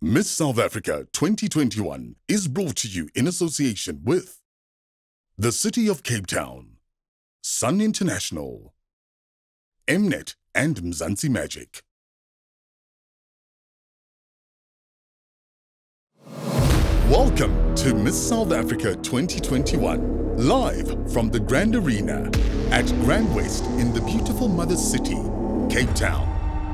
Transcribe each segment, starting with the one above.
Miss South Africa 2021 is brought to you in association with the City of Cape Town, Sun International, Mnet and Mzansi Magic. Welcome to Miss South Africa 2021, live from the Grand Arena at Grand West in the beautiful mother city, Cape Town.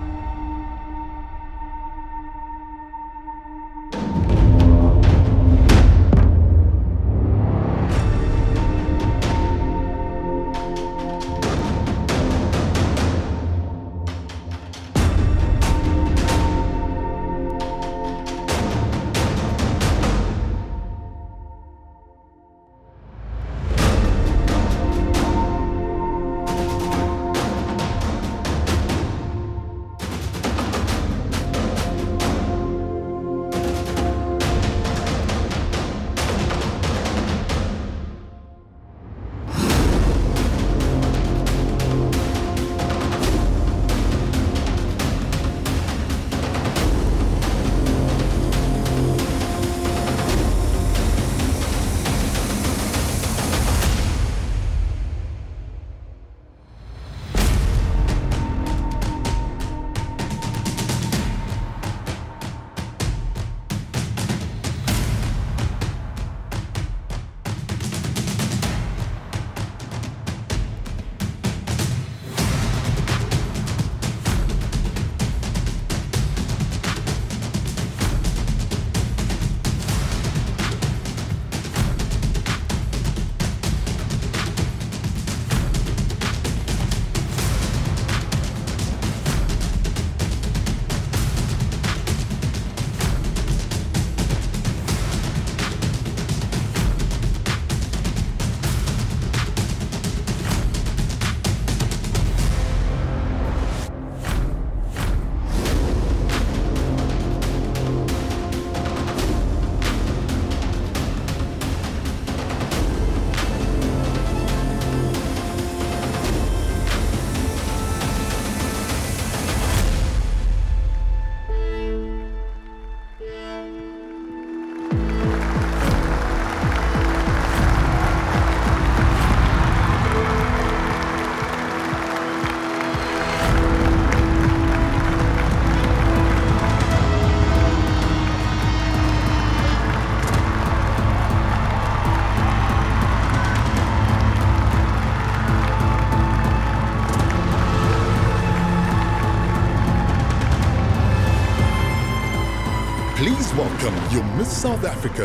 Please welcome your Miss South Africa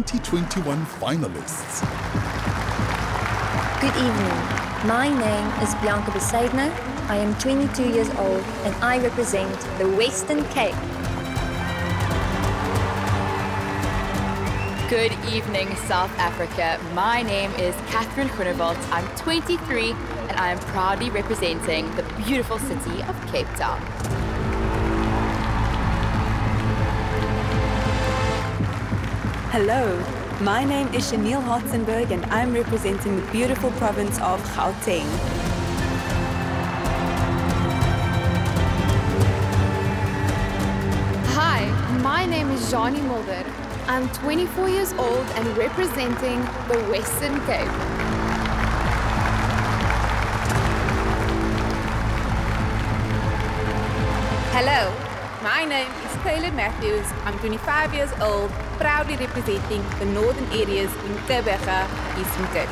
2021 finalists. Good evening. My name is Bianca Besaidner. I am 22 years old and I represent the Western Cape. Good evening, South Africa. My name is Catherine Groenewald. I'm 23 and I am proudly representing the beautiful city of Cape Town. Hello, my name is Chanel Hartzenberg and I'm representing the beautiful province of Gauteng. Hi, my name is Jani Mulder. I'm 24 years old and representing the Western Cape. Hello, my name is Taylor Matthews. I'm 25 years old, proudly representing the northern areas in Kebega, Eastern Cape.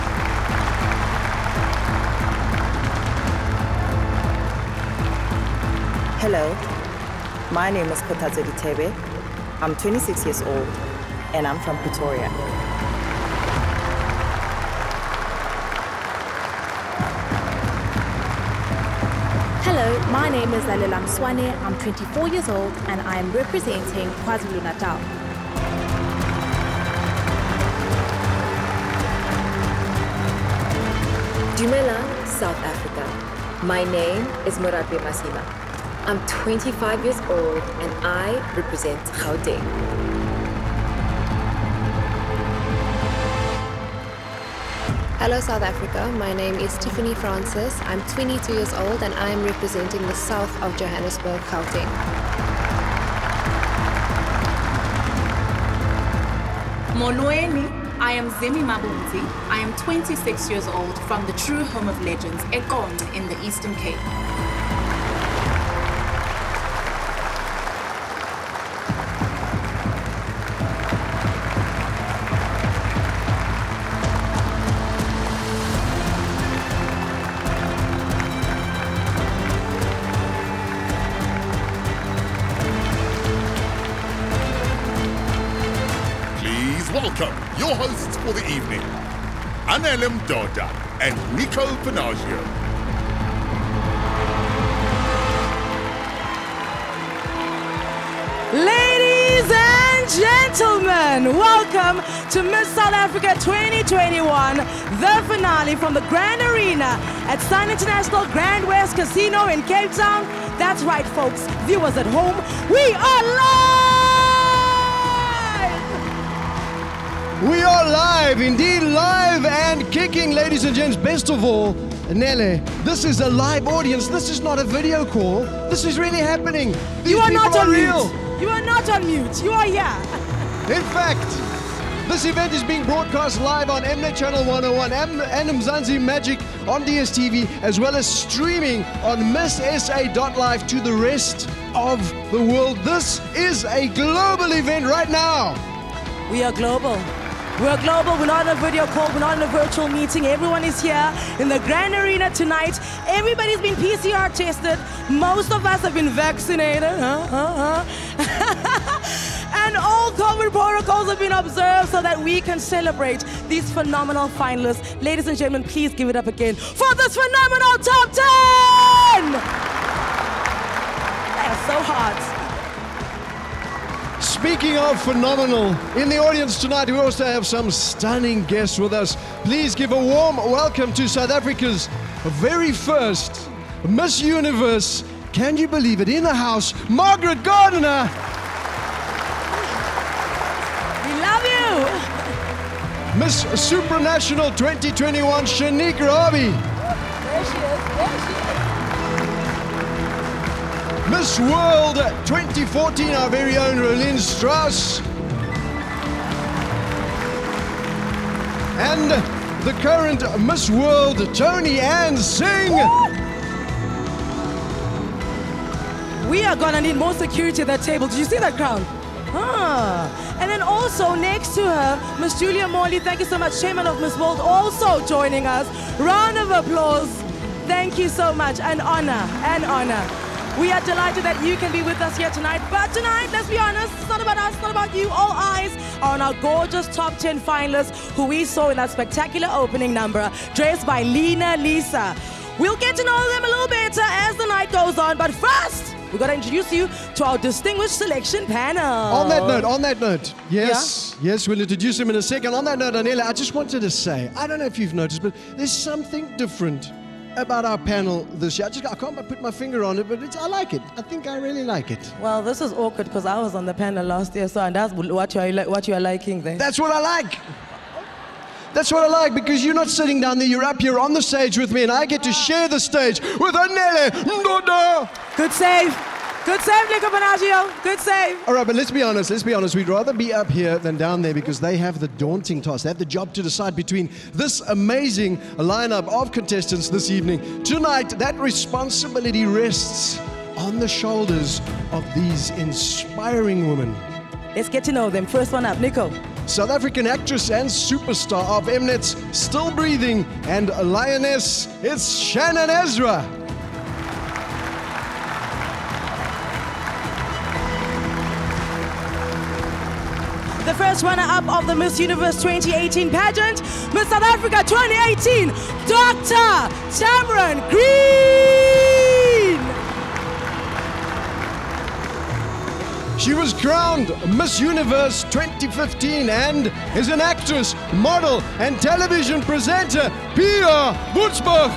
Hello, my name is Kotazo Ditebe. I'm 26 years old and I'm from Pretoria. Hello, my name is Lalela Mswane. I'm 24 years old and I am representing KwaZulu-Natal. Dumela, South Africa. My name is Morape Masima. I'm 25 years old and I represent Gauteng. Hello South Africa, my name is Tiffany Francis. I'm 22 years old and I am representing the south of Johannesburg, Gauteng. Molweni, I am Zemi Mabunzi. I am 26 years old from the true home of legends, eKonde in the Eastern Cape. Welcome your hosts for the evening, Lalela Mswane and Nico Panaggio. Ladies and gentlemen, welcome to Miss South Africa 2021, the finale from the Grand Arena at Sun International Grand West Casino in Cape Town. That's right, folks, viewers at home, we are live! We are live, indeed live and kicking, ladies and gents. Best of all, Nele, this is a live audience. This is not a video call. This is really happening. These you are not on real. mute. You are not on mute. You are here. In fact, this event is being broadcast live on Mnet Channel 101 and Mzansi Magic on DSTV, as well as streaming on MissSA.live to the rest of the world. This is a global event right now. We are global. We're global, we're not on a video call, we're not in a virtual meeting. Everyone is here in the Grand Arena tonight. Everybody's been PCR tested. Most of us have been vaccinated. And all COVID protocols have been observed so that we can celebrate these phenomenal finalists. Ladies and gentlemen, please give it up again for this phenomenal top 10! They're so hot. Speaking of phenomenal, in the audience tonight we also have some stunning guests with us. Please give a warm welcome to South Africa's very first Miss Universe. Can you believe it? In the house, Margaret Gardner. We love you. Miss Supranational 2021, Shanique Rabi. There she is, there she is. Miss World 2014, our very own Rolene Strauss. And the current Miss World, Tony Ann Singh. We are gonna need more security at that table. Did you see that crowd? And then also next to her, Miss Julia Morley, thank you so much, Chairman of Miss World, also joining us. Round of applause. Thank you so much, an honor, an honor. We are delighted that you can be with us here tonight. But tonight, let's be honest, it's not about us, it's not about you. All eyes are on our gorgeous top 10 finalists who we saw in that spectacular opening number, dressed by Lena Lisa. We'll get to know them a little better as the night goes on. But first, we've got to introduce you to our distinguished selection panel. On that note, yes, yeah? Yes, we'll introduce him in a second. On that note, Daniela, I just wanted to say, I don't know if you've noticed, but there's something different about our panel this year. I can't put my finger on it, but I like it. I think I really like it. Well, this is awkward because I was on the panel last year, so and that's what you are liking there. That's what I like. That's what I like, because you're not sitting down there, you're up here on the stage with me, and I get to share the stage with Lalela Mswane. Good save. Good save, Nico Panaggio. Good save. All right, but let's be honest. We'd rather be up here than down there, because they have the daunting task. They have the job to decide between this amazing lineup of contestants this evening. Tonight, that responsibility rests on the shoulders of these inspiring women. Let's get to know them. First one up, Nico. South African actress and superstar of Mnet's Still Breathing and Lioness, it's Shannon Ezra. The first runner-up of the Miss Universe 2018 pageant, Miss South Africa 2018, Dr. Tamron Green. She was crowned Miss Universe 2015 and is an actress, model, and television presenter, Pia Woodsburg.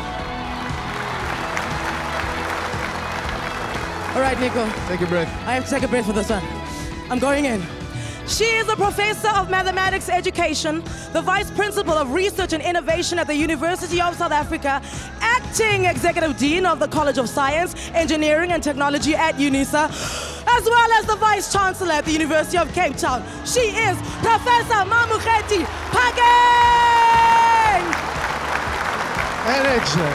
All right, Nico. Take a breath. I have to take a breath for this one. I'm going in. She is a professor of mathematics education, the vice principal of research and innovation at the University of South Africa, acting executive dean of the College of Science, Engineering and Technology at UNISA, a as well as the Vice Chancellor at the University of Cape Town. She is Professor Mamokgethi Phakeng. And excellent.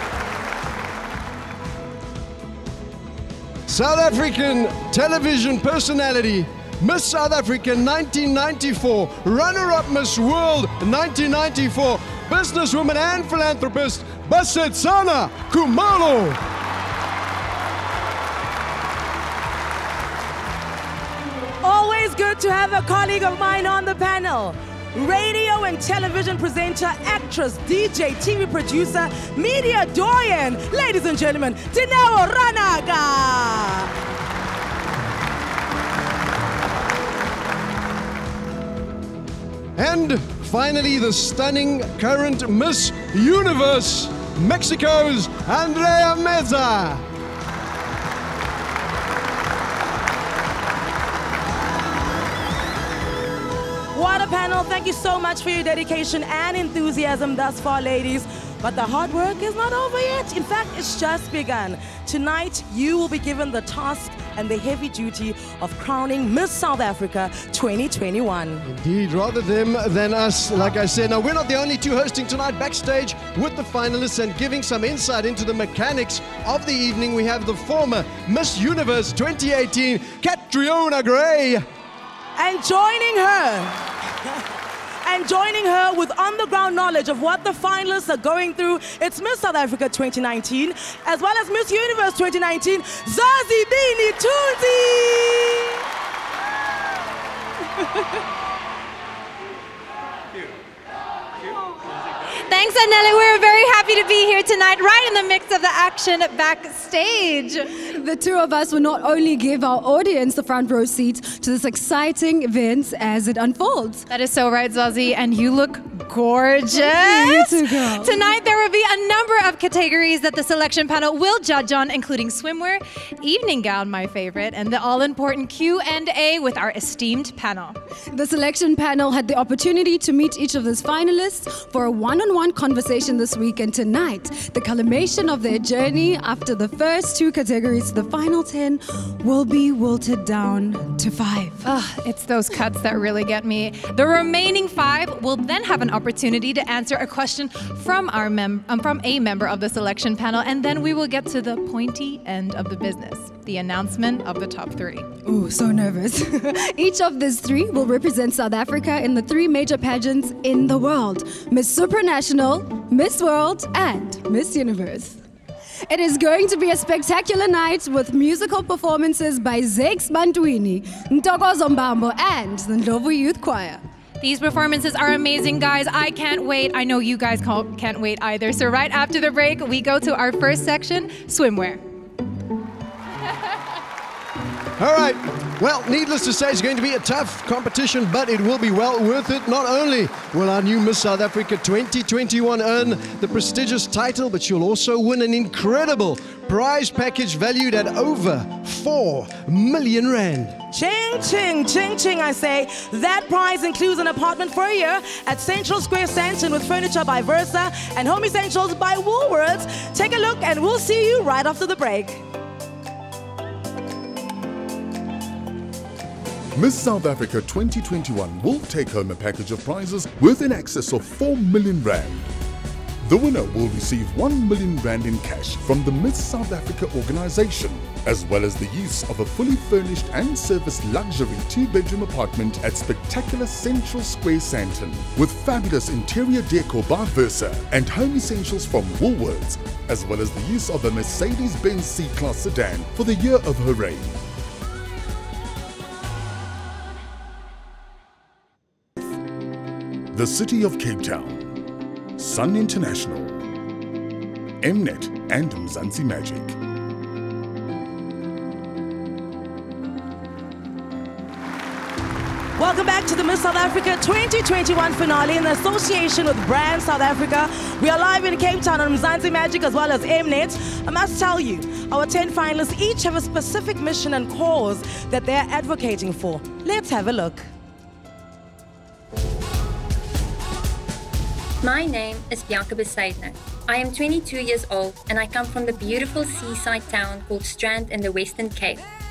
South African television personality, Miss South Africa 1994, runner-up Miss World 1994, businesswoman and philanthropist, Basetsana Khumalo. Always good to have a colleague of mine on the panel. Radio and television presenter, actress, DJ, TV producer, media doyen, ladies and gentlemen, Dineo Ranaga. And finally, the stunning current Miss Universe, Mexico's Andrea Meza. What a panel. Thank you so much for your dedication and enthusiasm thus far, ladies. But the hard work is not over yet. In fact, it's just begun. Tonight, you will be given the task and the heavy duty of crowning Miss South Africa 2021. Indeed, rather them than us, like I said. Now, we're not the only two hosting tonight. Backstage with the finalists and giving some insight into the mechanics of the evening, we have the former Miss Universe 2018, Catriona Gray. And joining her with on-the-ground knowledge of what the finalists are going through, it's Miss South Africa 2019, as well as Miss Universe 2019, Zazibini Tunzi. Thanks, Anele. We're very happy to be here tonight, right in the mix of the action backstage. The two of us will not only give our audience the front row seat to this exciting event as it unfolds. That is so right, Zazie, and you look gorgeous. You too, girl. Tonight there will be a number of categories that the selection panel will judge on, including swimwear, evening gown, my favorite, and the all-important Q&A with our esteemed panel. The selection panel had the opportunity to meet each of these finalists for a one-on-one conversation this week, and tonight, the culmination of their journey after the first two categories, the final 10, will be wilted down to 5. It's those cuts that really get me. The remaining 5 will then have an opportunity to answer a question from a member of the selection panel, and then we will get to the pointy end of the business, the announcement of the top 3. Ooh, so nervous. Each of these 3 will represent South Africa in the 3 major pageants in the world: Miss Supranational, Miss World, and Miss Universe. It is going to be a spectacular night with musical performances by Zex Bantwini, Ntokozo Mbambo, and the Ndlovu Youth Choir. These performances are amazing, guys. I can't wait. I know you guys can't wait either. So right after the break, we go to our first section, swimwear. All right. Well, needless to say, it's going to be a tough competition, but it will be well worth it. Not only will our new Miss South Africa 2021 earn the prestigious title, but she'll also win an incredible prize package valued at over 4 million rand. Ching, ching, ching, ching, I say. That prize includes an apartment for a year at Central Square Sandton with furniture by Versa and Home Essentials by Woolworths. Take a look and we'll see you right after the break. Miss South Africa 2021 will take home a package of prizes worth in excess of 4 million rand. The winner will receive 1 million rand in cash from the Miss South Africa organization, as well as the use of a fully furnished and serviced luxury 2-bedroom apartment at spectacular Central Square Sandton, with fabulous interior decor by Versa and Home Essentials from Woolworths, as well as the use of a Mercedes-Benz C-Class sedan for the year of her reign. The City of Cape Town, Sun International, Mnet and Mzansi Magic. Welcome back to the Miss South Africa 2021 finale in association with Brand South Africa. We are live in Cape Town on Mzansi Magic as well as Mnet. I must tell you, our 10 finalists each have a specific mission and cause that they're advocating for. Let's have a look. My name is Bianca Besaidner. I am 22 years old and I come from the beautiful seaside town called Strand in the Western Cape.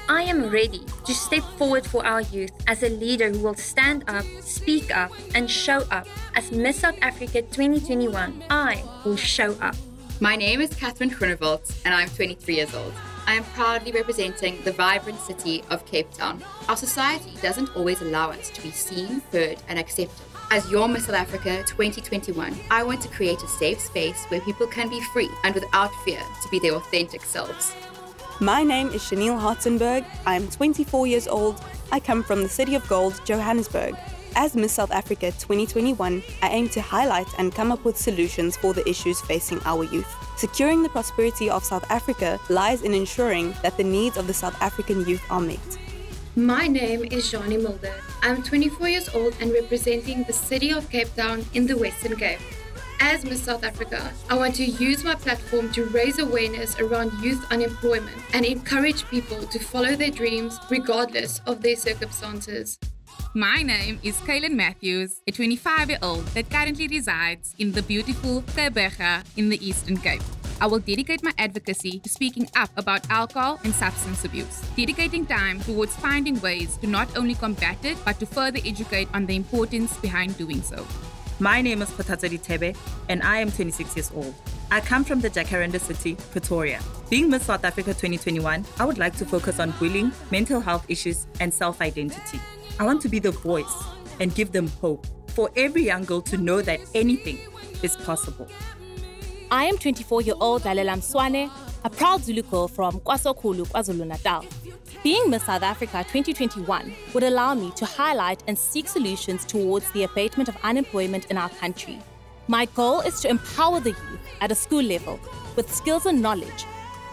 I am ready to step forward for our youth as a leader who will stand up, speak up, and show up. As Miss South Africa 2021, I will show up. My name is Catherine Groenewald, and I'm 23 years old. I am proudly representing the vibrant city of Cape Town. Our society doesn't always allow us to be seen, heard, and accepted. As your Miss South Africa 2021, I want to create a safe space where people can be free and without fear to be their authentic selves. My name is Chanel Hartzenberg. I am 24 years old. I come from the City of Gold, Johannesburg. As Miss South Africa 2021, I aim to highlight and come up with solutions for the issues facing our youth. Securing the prosperity of South Africa lies in ensuring that the needs of the South African youth are met. My name is Johnny Mulder. I'm 24 years old and representing the City of Cape Town in the Western Cape. As Miss South Africa, I want to use my platform to raise awareness around youth unemployment and encourage people to follow their dreams regardless of their circumstances. My name is Kaylin Matthews, a 25-year-old that currently resides in the beautiful Gqeberha in the Eastern Cape. I will dedicate my advocacy to speaking up about alcohol and substance abuse, dedicating time towards finding ways to not only combat it, but to further educate on the importance behind doing so. My name is Kotatsedi Tebe, and I am 26 years old. I come from the Jacaranda City, Pretoria. Being Miss South Africa 2021, I would like to focus on bullying, mental health issues, and self-identity. I want to be the voice and give them hope for every young girl to know that anything is possible. I am 24-year-old Lalela Mswane, a proud Zulu girl from KwaZulu, KwaZulu-Natal. Being Miss South Africa 2021 would allow me to highlight and seek solutions towards the abatement of unemployment in our country. My goal is to empower the youth at a school level with skills and knowledge.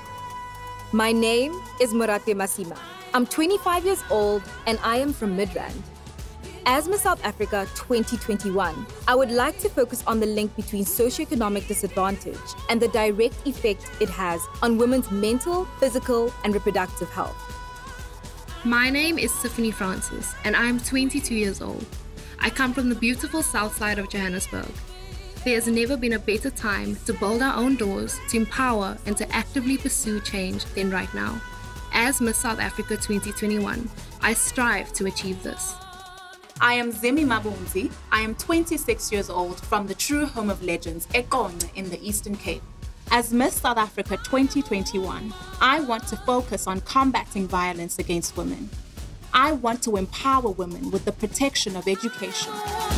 My name is Morape Masima. I'm 25 years old and I am from Midrand. As Miss South Africa 2021, I would like to focus on the link between socioeconomic disadvantage and the direct effect it has on women's mental, physical, and reproductive health. My name is Tiffany Francis and I am 22 years old. I come from the beautiful south side of Johannesburg. There has never been a better time to build our own doors, to empower and to actively pursue change than right now. As Miss South Africa 2021, I strive to achieve this. I am Zemi Mabunzi. I am 26 years old from the true home of legends, Eqonce in the Eastern Cape. As Miss South Africa 2021, I want to focus on combating violence against women. I want to empower women with the protection of education.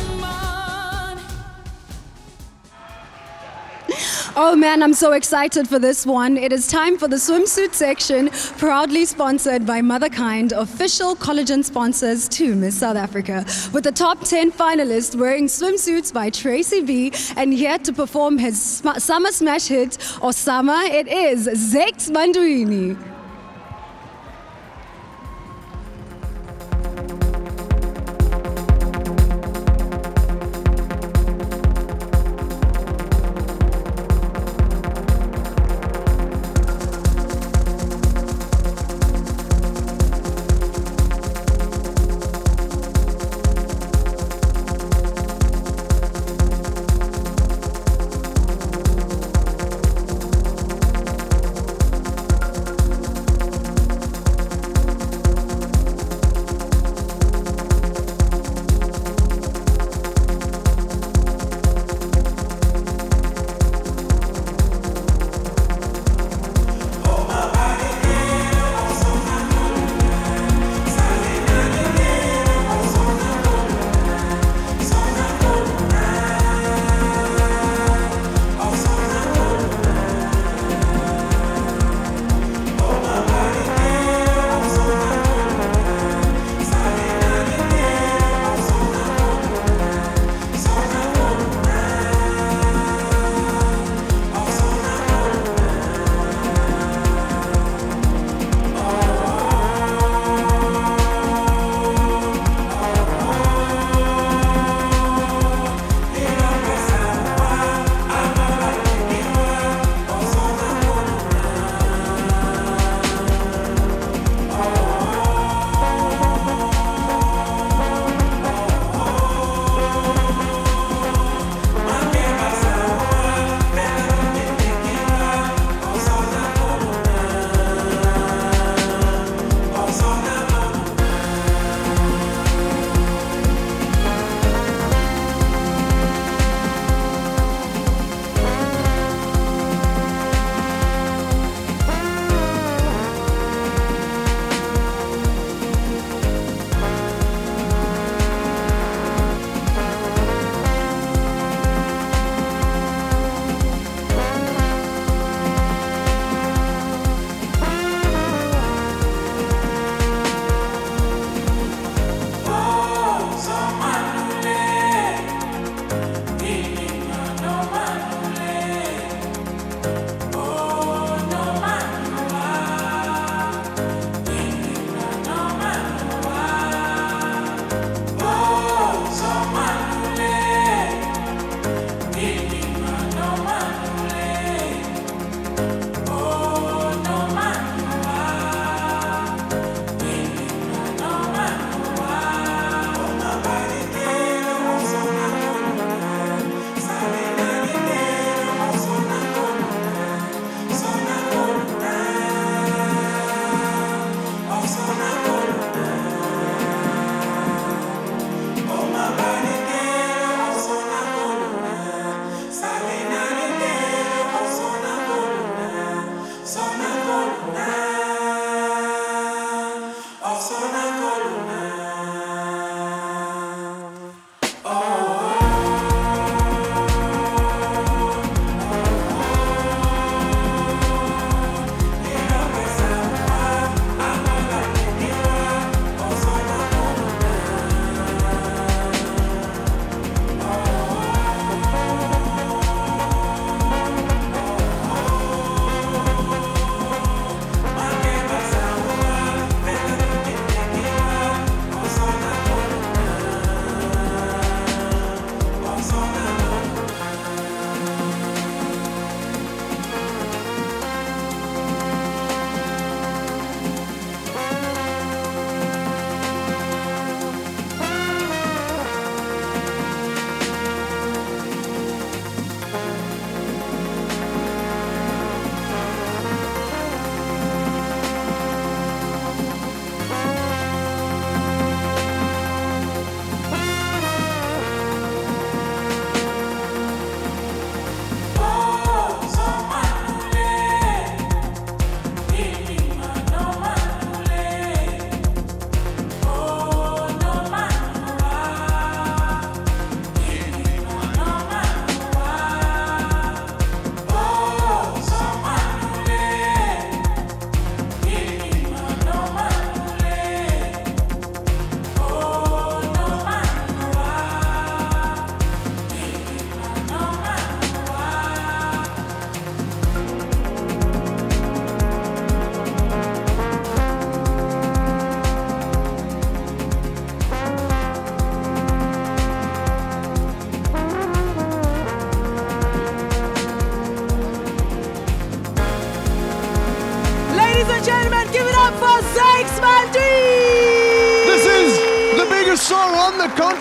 Oh man, I'm so excited for this one. It is time for the swimsuit section, proudly sponsored by Motherkind, official collagen sponsors to Miss South Africa. With the top 10 finalists wearing swimsuits by Tracy B, and here to perform his summer smash hit, Osama, it is Zex Manduini.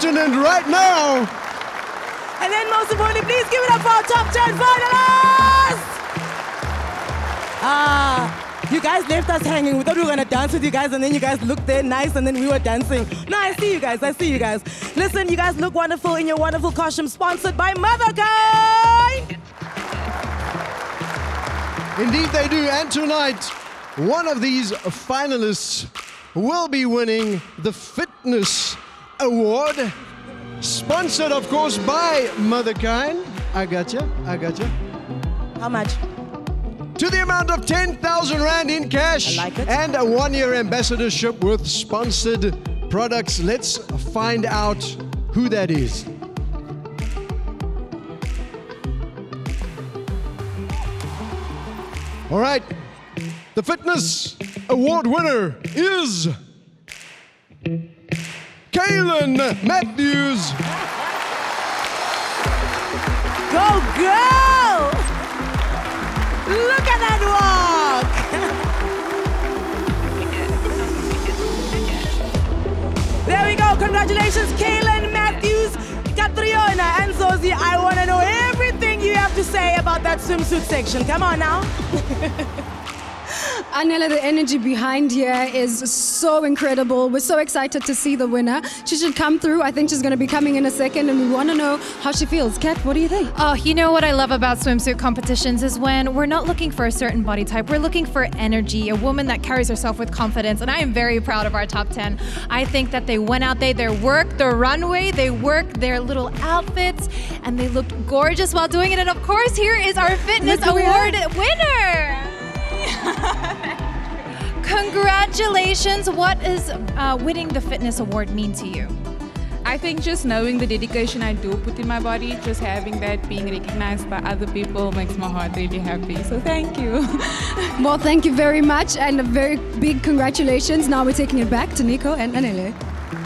continent right now. And then most importantly, please give it up for our top 10 finalists! You guys left us hanging. We thought we were gonna dance with you guys, and then you guys looked there nice, and then we were dancing. No, I see you guys. Listen, you guys look wonderful in your wonderful costume, sponsored by Motherkind. Indeed they do, and tonight, one of these finalists will be winning the Fitness Award, sponsored, of course, by Motherkind. I gotcha. How much? To the amount of 10,000 Rand in cash. I like it. And a 1-year ambassadorship with sponsored products. Let's find out who that is. All right, the Fitness Award winner is Kaylin Matthews. Go, girl! Look at that walk! There we go. Congratulations, Kaylin Matthews, Catriona, and Zosie. I want to know everything you have to say about that swimsuit section. Come on now. Anela, the energy behind here is so incredible. We're so excited to see the winner. She should come through. I think she's going to be coming in a second, and we want to know how she feels. Kat, what do you think? Oh, you know what I love about swimsuit competitions is when we're not looking for a certain body type. We're looking for energy, a woman that carries herself with confidence, and I am very proud of our top 10. I think that they went out there, they worked the runway, they worked their little outfits, and they looked gorgeous while doing it. And of course, here is our Fitness Award winner! Congratulations. What does winning the Fitness Award mean to you? I think just knowing the dedication I do put in my body, just having that being recognized by other people makes my heart really happy. So thank you. Well, thank you very much, and a very big congratulations. Now we're taking it back to Nico and Anele.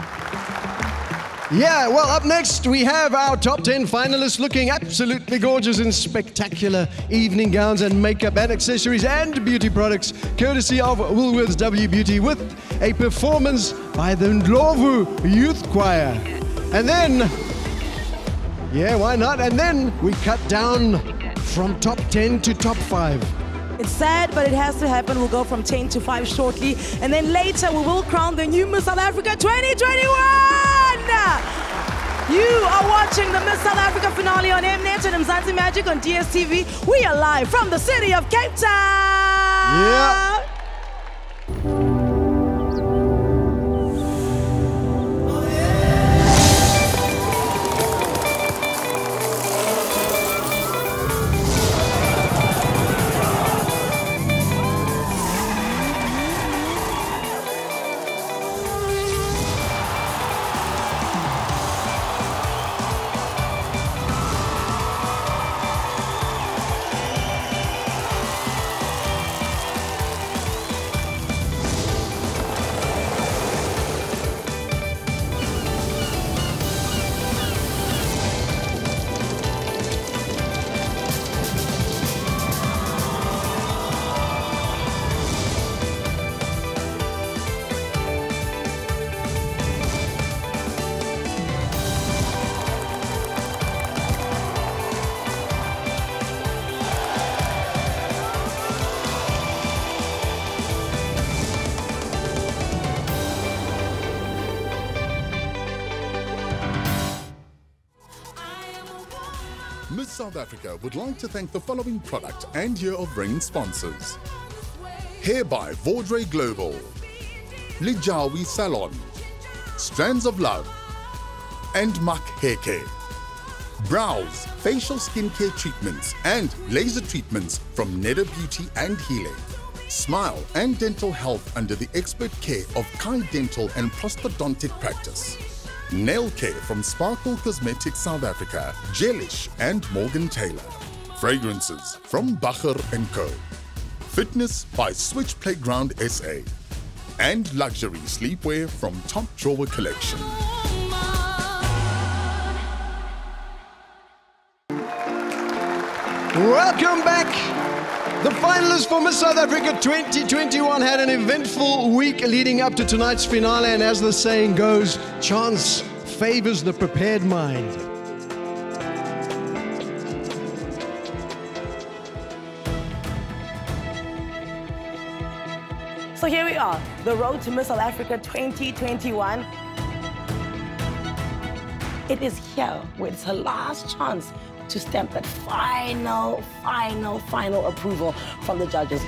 Yeah, well, up next we have our top 10 finalists looking absolutely gorgeous in spectacular evening gowns and makeup and accessories and beauty products, courtesy of Woolworths W Beauty, with a performance by the Ndlovu Youth Choir. And then, yeah, why not? And then we cut down from top 10 to top 5. It's sad, but it has to happen. We'll go from 10 to 5 shortly. And then later, we will crown the new Miss South Africa 2021! You are watching the Miss South Africa finale on Mnet and Mzansi Magic on DSTV. We are live from the city of Cape Town! Yeah. Miss South Africa would like to thank the following product and Year of Rain sponsors. Hair by Vaudrey Global, Lijawi Salon, Strands of Love, and Mak Hair Care. Brows, facial skincare treatments and laser treatments from Neda Beauty and Healing. Smile and dental health under the expert care of Kai Dental and Prosthodontic Practice. Nail care from Sparkle Cosmetics South Africa, Gelish and Morgan Taylor. Fragrances from Bacher & Co. Fitness by Switch Playground SA. And luxury sleepwear from Top Drawer Collection. Welcome back. The finalists for Miss South Africa 2021 had an eventful week leading up to tonight's finale, and as the saying goes, chance favors the prepared mind. So here we are, the road to Miss South Africa 2021. It is here where it's her last chance to stamp that final approval from the judges.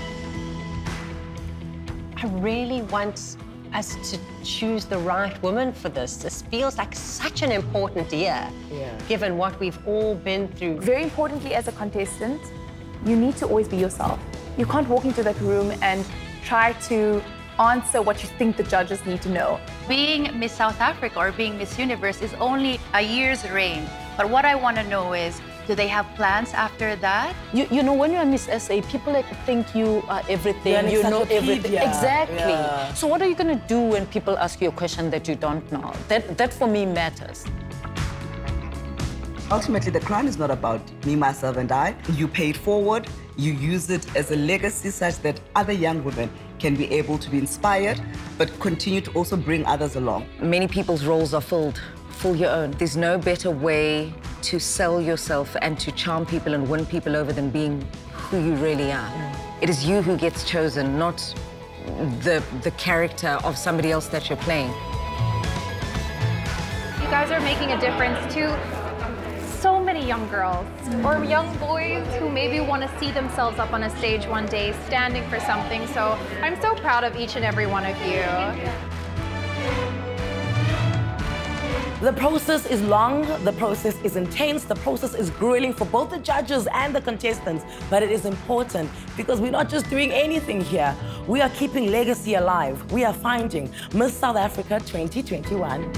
I really want us to choose the right woman for this. This feels like such an important year, given what we've all been through. Very importantly, as a contestant, you need to always be yourself. You can't walk into that room and try to answer what you think the judges need to know. Being Miss South Africa or being Miss Universe is only a year's reign. But what I want to know is, do they have plans after that? You know, when you're Miss SA, people think you are everything, you know everything. Exactly. Yeah. So what are you going to do when people ask you a question that you don't know? That for me matters. Ultimately, the crown is not about me, myself, and I. You pay it forward, you use it as a legacy such that other young women can be able to be inspired, but continue to also bring others along. Many people's roles are filled. Fill your own. There's no better way to sell yourself and to charm people and win people over than being who you really are. It is you who gets chosen, not the character of somebody else that you're playing. You guys are making a difference to so many young girls or young boys who maybe want to see themselves up on a stage one day standing for something. So I'm so proud of each and every one of you. The process is long, the process is intense, the process is grueling for both the judges and the contestants, but it is important because we're not just doing anything here. We are keeping legacy alive. We are finding Miss South Africa 2021.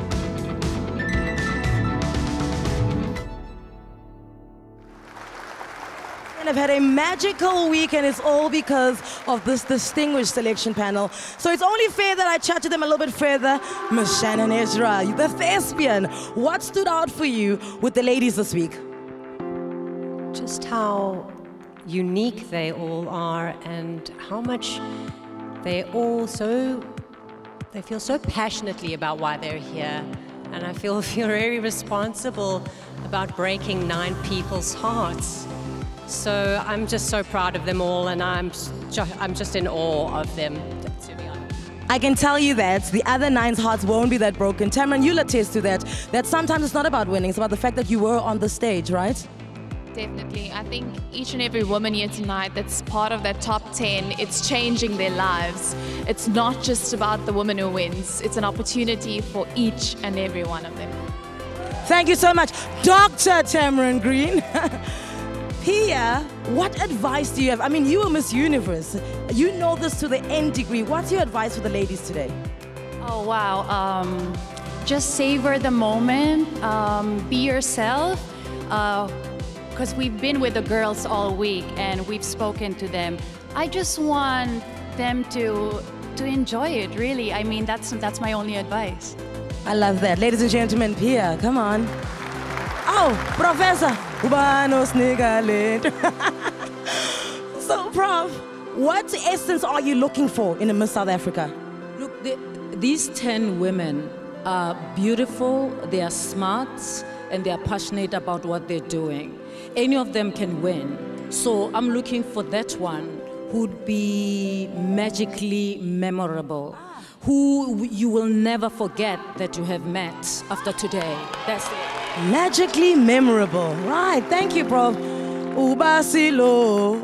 I've had a magical week, and it's all because of this distinguished selection panel. So it's only fair that I chat to them a little bit further. Miss Shannon Ezra, the thespian, what stood out for you with the ladies this week? Just how unique they all are and how much they feel so passionately about why they're here. And I feel very responsible about breaking 9 people's hearts. So I'm just so proud of them all, and I'm just in awe of them, to be honest. I can tell you that the other 9's hearts won't be that broken. Tamron, you'll attest to that. That sometimes it's not about winning, it's about the fact that you were on the stage, right? Definitely. I think each and every woman here tonight that's part of that top 10, it's changing their lives. It's not just about the woman who wins. It's an opportunity for each and every one of them. Thank you so much, Dr. Tamron Green. Pia, what advice do you have? I mean, you were Miss Universe. You know this to the nth degree. What's your advice for the ladies today? Oh, wow. Just savor the moment. Be yourself. Because we've been with the girls all week and we've spoken to them. I just want them to enjoy it, really. I mean, that's my only advice. I love that. Ladies and gentlemen, Pia, come on. Oh, Professor. So, Prof, what essence are you looking for in a Miss South Africa? Look, these 10 women are beautiful, they are smart, and they are passionate about what they're doing. Any of them can win. So I'm looking for that one who'd be magically memorable, who you will never forget that you have met after today. That's it. Magically memorable. Right, thank you, Prof. Ubasilo,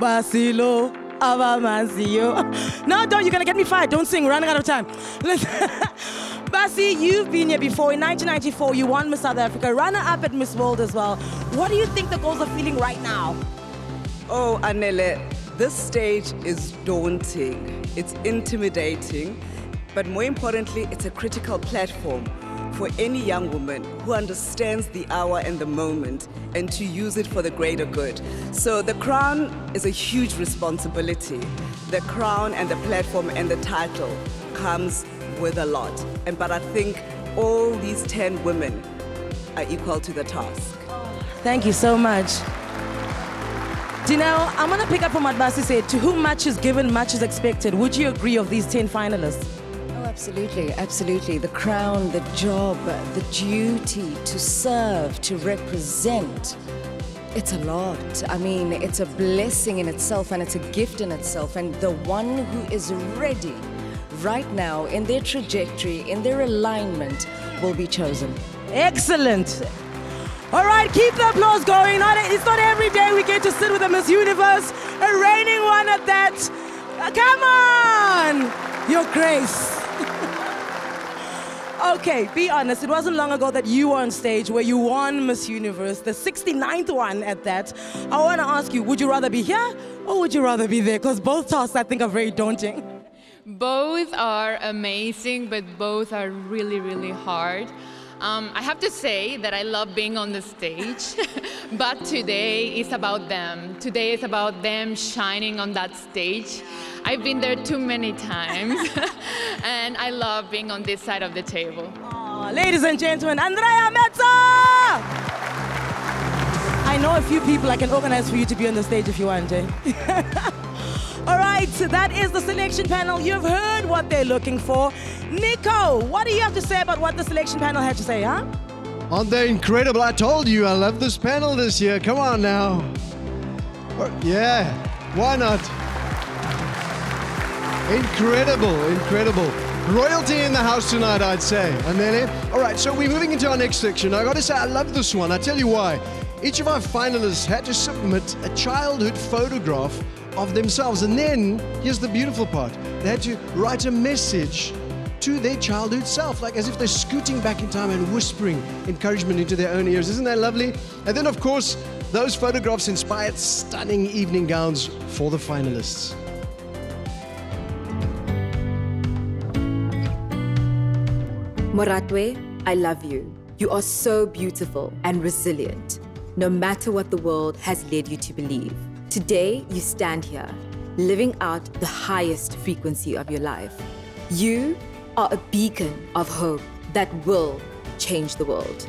Avamanzio. No, don't, you're gonna get me fired. Don't sing, we're running out of time. Basi, you've been here before. In 1994, you won Miss South Africa, runner-up at Miss World as well. What do you think the girls are feeling right now? Oh, Anele, this stage is daunting. It's intimidating, but more importantly, it's a critical platform for any young woman who understands the hour and the moment and to use it for the greater good. So the crown is a huge responsibility. The crown and the platform and the title comes with a lot. But I think all these 10 women are equal to the task. Thank you so much. Dineo, I'm gonna pick up from what Basi said. To whom much is given, much is expected. Would you agree of these 10 finalists? Oh, Absolutely, absolutely. The crown, the job, the duty to serve, to represent. It's a lot. I mean, it's a blessing in itself and it's a gift in itself. And the one who is ready right now in their trajectory, in their alignment, will be chosen. Excellent. All right, keep the applause going. It's not every day we get to sit with a Miss Universe, a reigning one at that. Come on, Your Grace. Okay, be honest, it wasn't long ago that you were on stage where you won Miss Universe, the 69th one at that. I want to ask you, would you rather be here or would you rather be there? Because both tasks I think are very daunting. Both are amazing, but both are really, really hard. I have to say that I love being on the stage, but today is about them. Today is about them shining on that stage. I've been there too many times, and I love being on this side of the table. Oh, ladies and gentlemen, Andrea Metza! I know a few people I can organize for you to be on the stage if you want, Jay. All right, so that is the selection panel. You've heard what they're looking for. Nico, what do you have to say about what the selection panel had to say, huh? Aren't they incredible? I told you, I love this panel this year. Come on now. Yeah, why not? Incredible, incredible. Royalty in the house tonight, I'd say. Anele? All right, so we're moving into our next section. I got to say, I love this one. I tell you why. Each of our finalists had to submit a childhood photograph of themselves. And then, here's the beautiful part. They had to write a message to their childhood self, like as if they're scooting back in time and whispering encouragement into their own ears. Isn't that lovely? And then, of course, those photographs inspired stunning evening gowns for the finalists. Moratwe, I love you. You are so beautiful and resilient, no matter what the world has led you to believe. Today, you stand here, living out the highest frequency of your life. You are a beacon of hope that will change the world.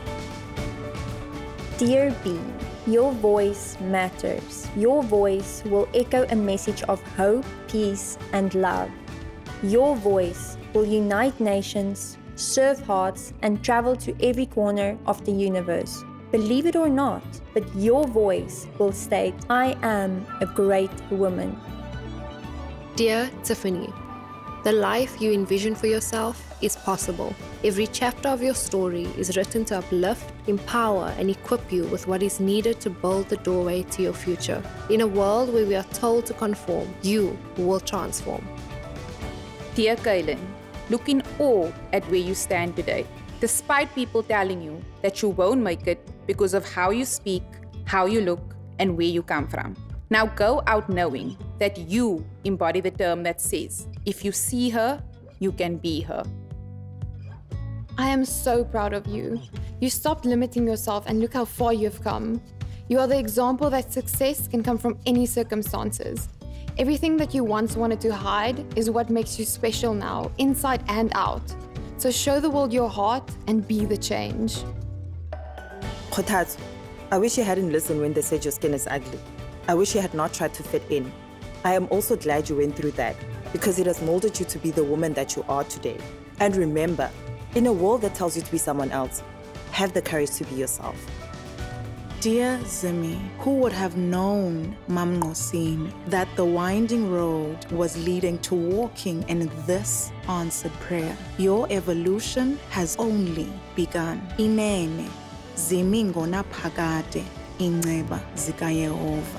Dear B, your voice matters. Your voice will echo a message of hope, peace, and love. Your voice will unite nations, serve hearts, and travel to every corner of the universe. Believe it or not, but your voice will state, I am a great woman. Dear Tiffany, the life you envision for yourself is possible. Every chapter of your story is written to uplift, empower, and equip you with what is needed to build the doorway to your future. In a world where we are told to conform, you will transform. Dear Kaylin, look in awe at where you stand today. Despite people telling you that you won't make it because of how you speak, how you look, and where you come from. Now go out knowing that you embody the term that says, if you see her, you can be her. I am so proud of you. You stopped limiting yourself and look how far you've come. You are the example that success can come from any circumstances. Everything that you once wanted to hide is what makes you special now, inside and out. So show the world your heart and be the change. Kgothatso, I wish you hadn't listened when they said your skin is ugly. I wish you had not tried to fit in. I am also glad you went through that because it has molded you to be the woman that you are today. And remember, in a world that tells you to be someone else, have the courage to be yourself. Dear Zimi, who would have known, Mam Nosini, that the winding road was leading to walking in this answered prayer? Your evolution has only begun. Inene, Zimi ngona phakade, inceba zika Yehova.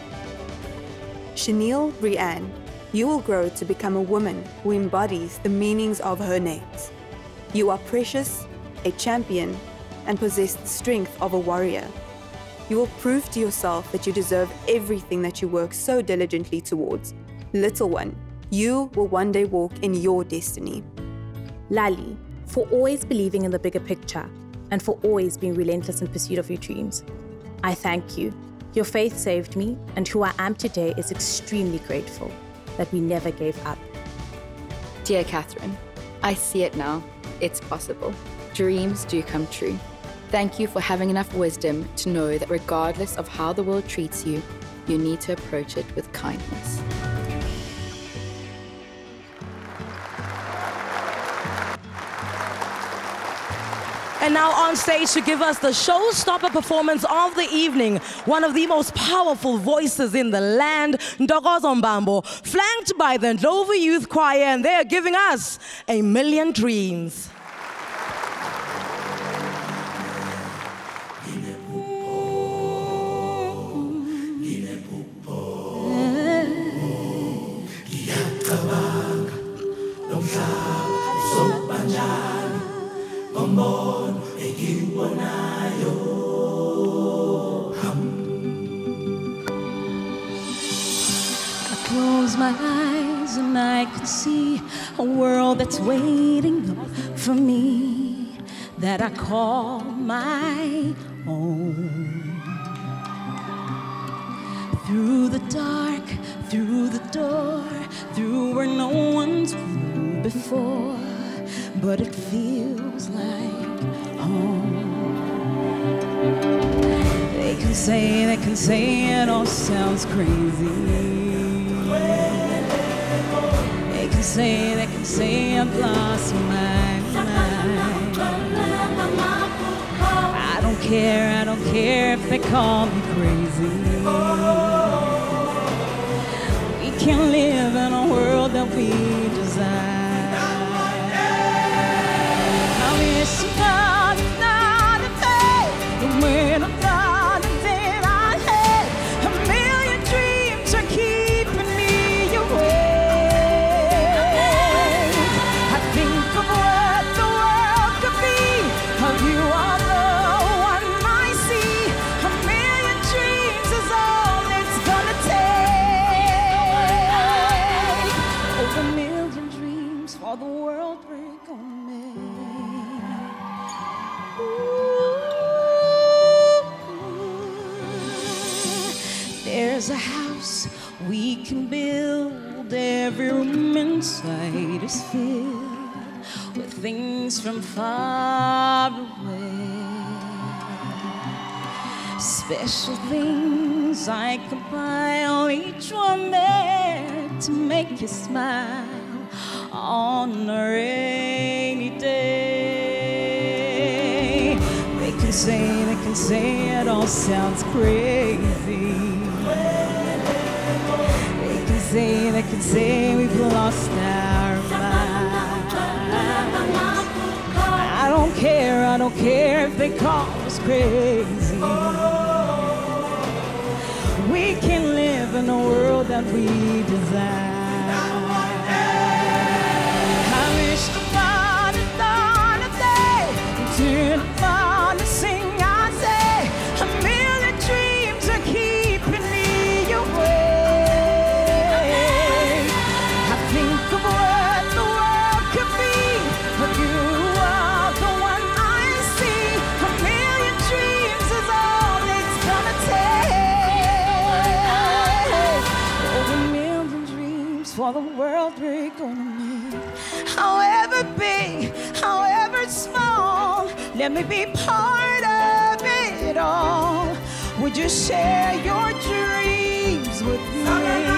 Chanel Brianne, you will grow to become a woman who embodies the meanings of her names. You are precious, a champion, and possess the strength of a warrior. You will prove to yourself that you deserve everything that you work so diligently towards. Little one, you will one day walk in your destiny. Lali, for always believing in the bigger picture and for always being relentless in pursuit of your dreams. I thank you. Your faith saved me, and who I am today is extremely grateful that we never gave up. Dear Catherine, I see it now. It's possible. Dreams do come true. Thank you for having enough wisdom to know that regardless of how the world treats you, you need to approach it with kindness. And now on stage to give us the showstopper performance of the evening, one of the most powerful voices in the land, Ntokozo Mbambo, flanked by the Ndlovu Youth Choir, and they are giving us A Million Dreams. I close my eyes and I can see a world that's waiting up for me, that I call my own. Through the dark, through the door, through where no one's been before, but it feels like home. They can say it all sounds crazy. They can say I've lost my mind. I don't care if they call me crazy. We can live in a world that we desire. I wish another day when I'm not a day I had. A million dreams are keeping me awake. I think of what the world could be, of you are the one I see. A million dreams is all it's gonna take. Over a million dreams for the world we're gonna make. There's a house we can build, every room inside is filled with things from far away. Special things I compile, each one there to make you smile on a rainy day. They can say it all sounds crazy. They can say we've lost our minds. I don't care if they call us crazy. We can live in a world that we desire. I wish upon a day to upon to sing. I say a million dreams are keeping me awake. I think of what the world could be, but you are the one I see. A million dreams is all it's gonna take. Over a million dreams for the world we're gonna make. However big, however small, let me be part of it all. Would you share your dreams with me?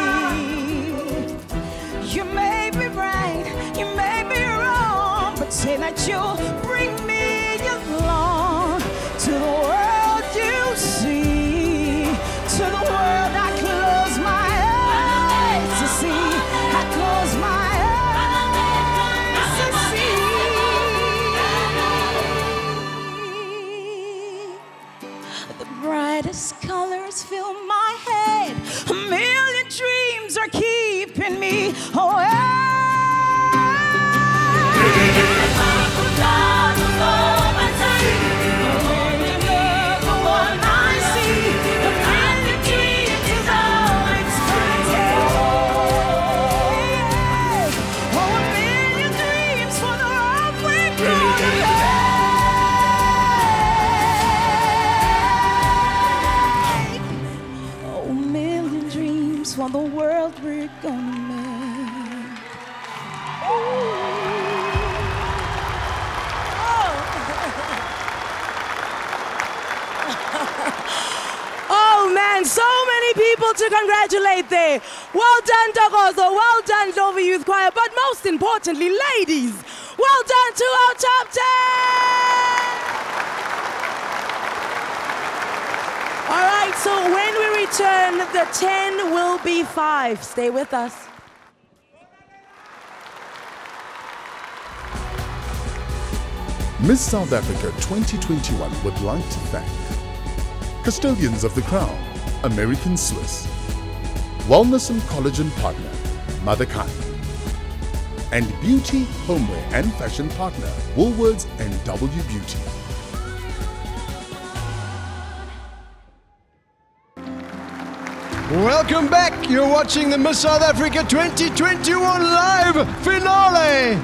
You may be right, you may be wrong, but say that you'll bring me along to the world you see, to the world I close my eyes to see. I close my eyes to see. The brightest colors fill my head. A million dreams are keeping me awake. For the world we're gonna make. Oh man, so many people to congratulate there. Well done, Ntokozo. Well done, Ndlovu Youth Choir. But most importantly, ladies, well done to our top 10. the 10 will be 5. Stay with us. Miss South Africa 2021 would like to thank Custodians of the Crown, American Swiss, Wellness and Collagen Partner, Motherkind, and Beauty, Homeware and Fashion Partner, Woolworths and W Beauty. Welcome back. You're watching the Miss South Africa 2021 live finale.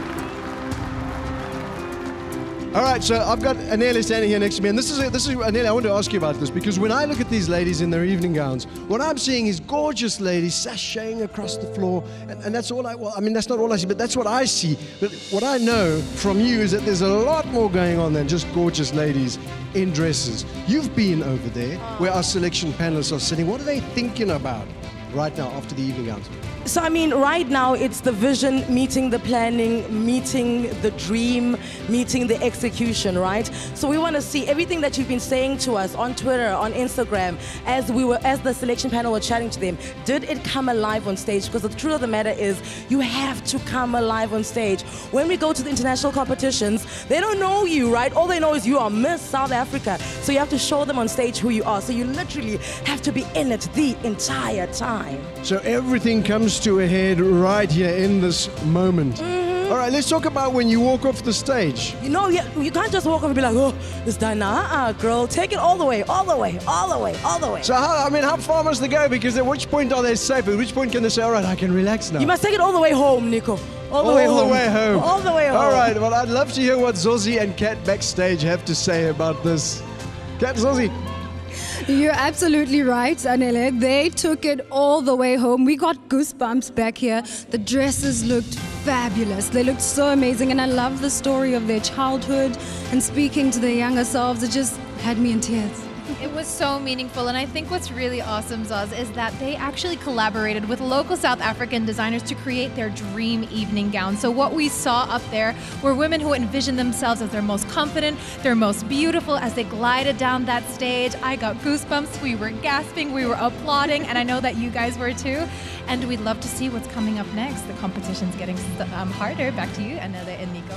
All right, so I've got Anele standing here next to me, and this is Anele, I want to ask you about this, because when I look at these ladies in their evening gowns, what I'm seeing is gorgeous ladies sashaying across the floor, and that's all I mean, that's not all I see, but that's what I see. But what I know from you is that there's a lot more going on than just gorgeous ladies in dresses. You've been over there where our selection panelists are sitting. What are they thinking about right now after the evening gowns? So, I mean, right now it's the vision meeting the planning, meeting the dream, meeting the execution, right? So we want to see everything that you've been saying to us on Twitter, on Instagram, as the selection panel were chatting to them. Did it come alive on stage? Because the truth of the matter is, you have to come alive on stage. When we go to the international competitions, they don't know you, right? All they know is you are Miss South Africa. So you have to show them on stage who you are. So you literally have to be in it the entire time. So everything comes to a head right here in this moment. All right, let's talk about when you walk off the stage. You know, you can't just walk off and be like, oh, it's done now. Girl, take it all the way, all the way, all the way, all the way. So how far must they go? Because at which point are they safe? At which point can they say, all right, I can relax now? You must take it all the way home, Nico. All the way home. All the way home. All the way home. All right, well, I'd love to hear what Zosie and Kat backstage have to say about this. Kat, Zosie. You're absolutely right, Anele. They took it all the way home. We got goosebumps back here. The dresses looked fabulous. They looked so amazing, and I love the story of their childhood and speaking to their younger selves. It just had me in tears. It was so meaningful, and I think what's really awesome, Zaz, is that they actually collaborated with local South African designers to create their dream evening gown. So what we saw up there were women who envisioned themselves as their most confident, their most beautiful as they glided down that stage. I got goosebumps, we were gasping, we were applauding, and I know that you guys were too. And we'd love to see what's coming up next. The competition's getting harder. Back to you, Anele and Nico.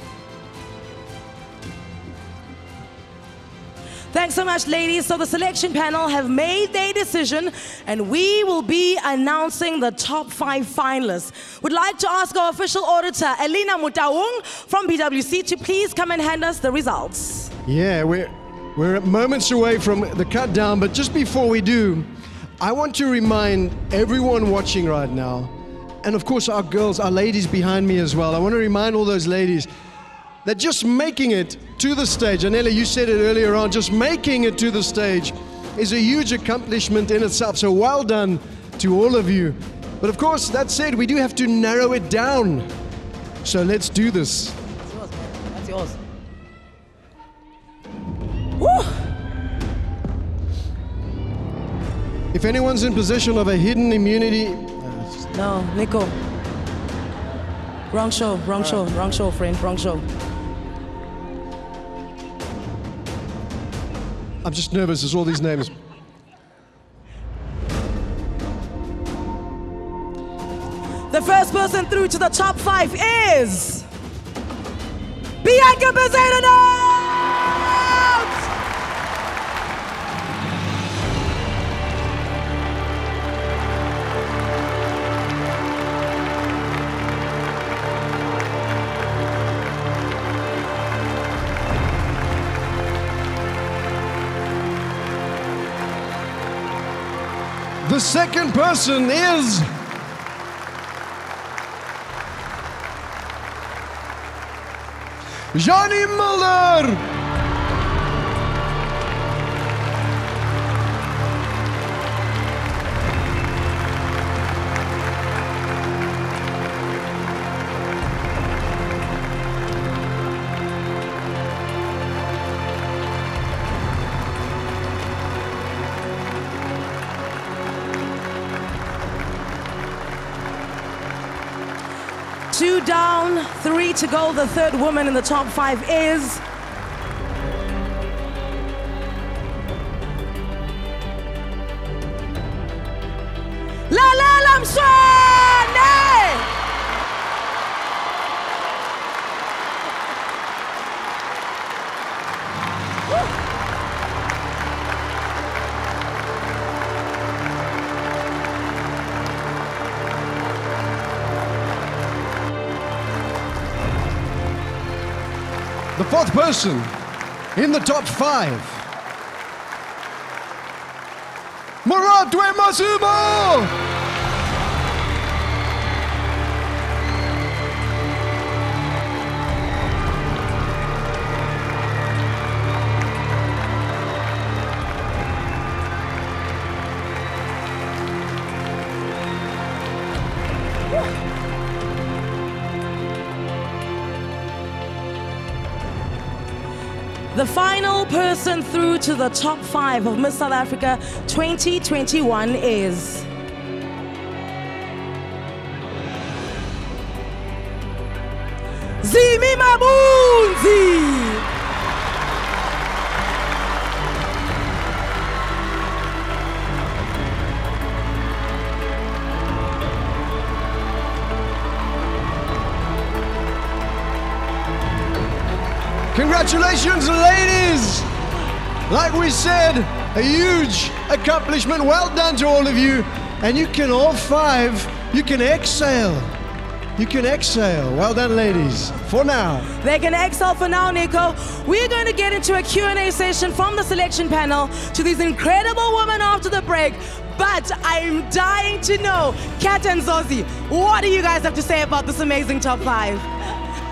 Thanks so much, ladies. So the selection panel have made their decision, and we will be announcing the top 5 finalists. Would like to ask our official auditor, Elena Mutaung from PwC, to please come and hand us the results. Yeah, we're moments away from the cut down, but just before we do, I want to remind everyone watching right now, and of course our girls, our ladies behind me as well, I want to remind all those ladies that just making it to the stage, Anele, you said it earlier on, just making it to the stage is a huge accomplishment in itself. So well done to all of you. But of course, that said, we do have to narrow it down. So let's do this. That's yours. Woo! If anyone's in possession of a hidden immunity... No, Nico. Wrong show, friend, wrong show. I'm just nervous, there's all these names. The first person through to the top 5 is... Bianca Bezerra! The second person is... Johnny Mulder! Two down, 3 to go. The third woman in the top 5 is... Lalela Mswane! The fourth person in the top 5. Moratwe Masumo! The final person through to the top 5 of Miss South Africa 2021 is Zimi Mabunzi. Congratulations, ladies! Like we said, a huge accomplishment. Well done to all of you. And you can all 5, you can exhale. You can exhale. Well done, ladies. For now. They can exhale for now, Nico. We're going to get into a Q&A session from the selection panel to these incredible women after the break. But I'm dying to know, Kat and Zosie, what do you guys have to say about this amazing top 5?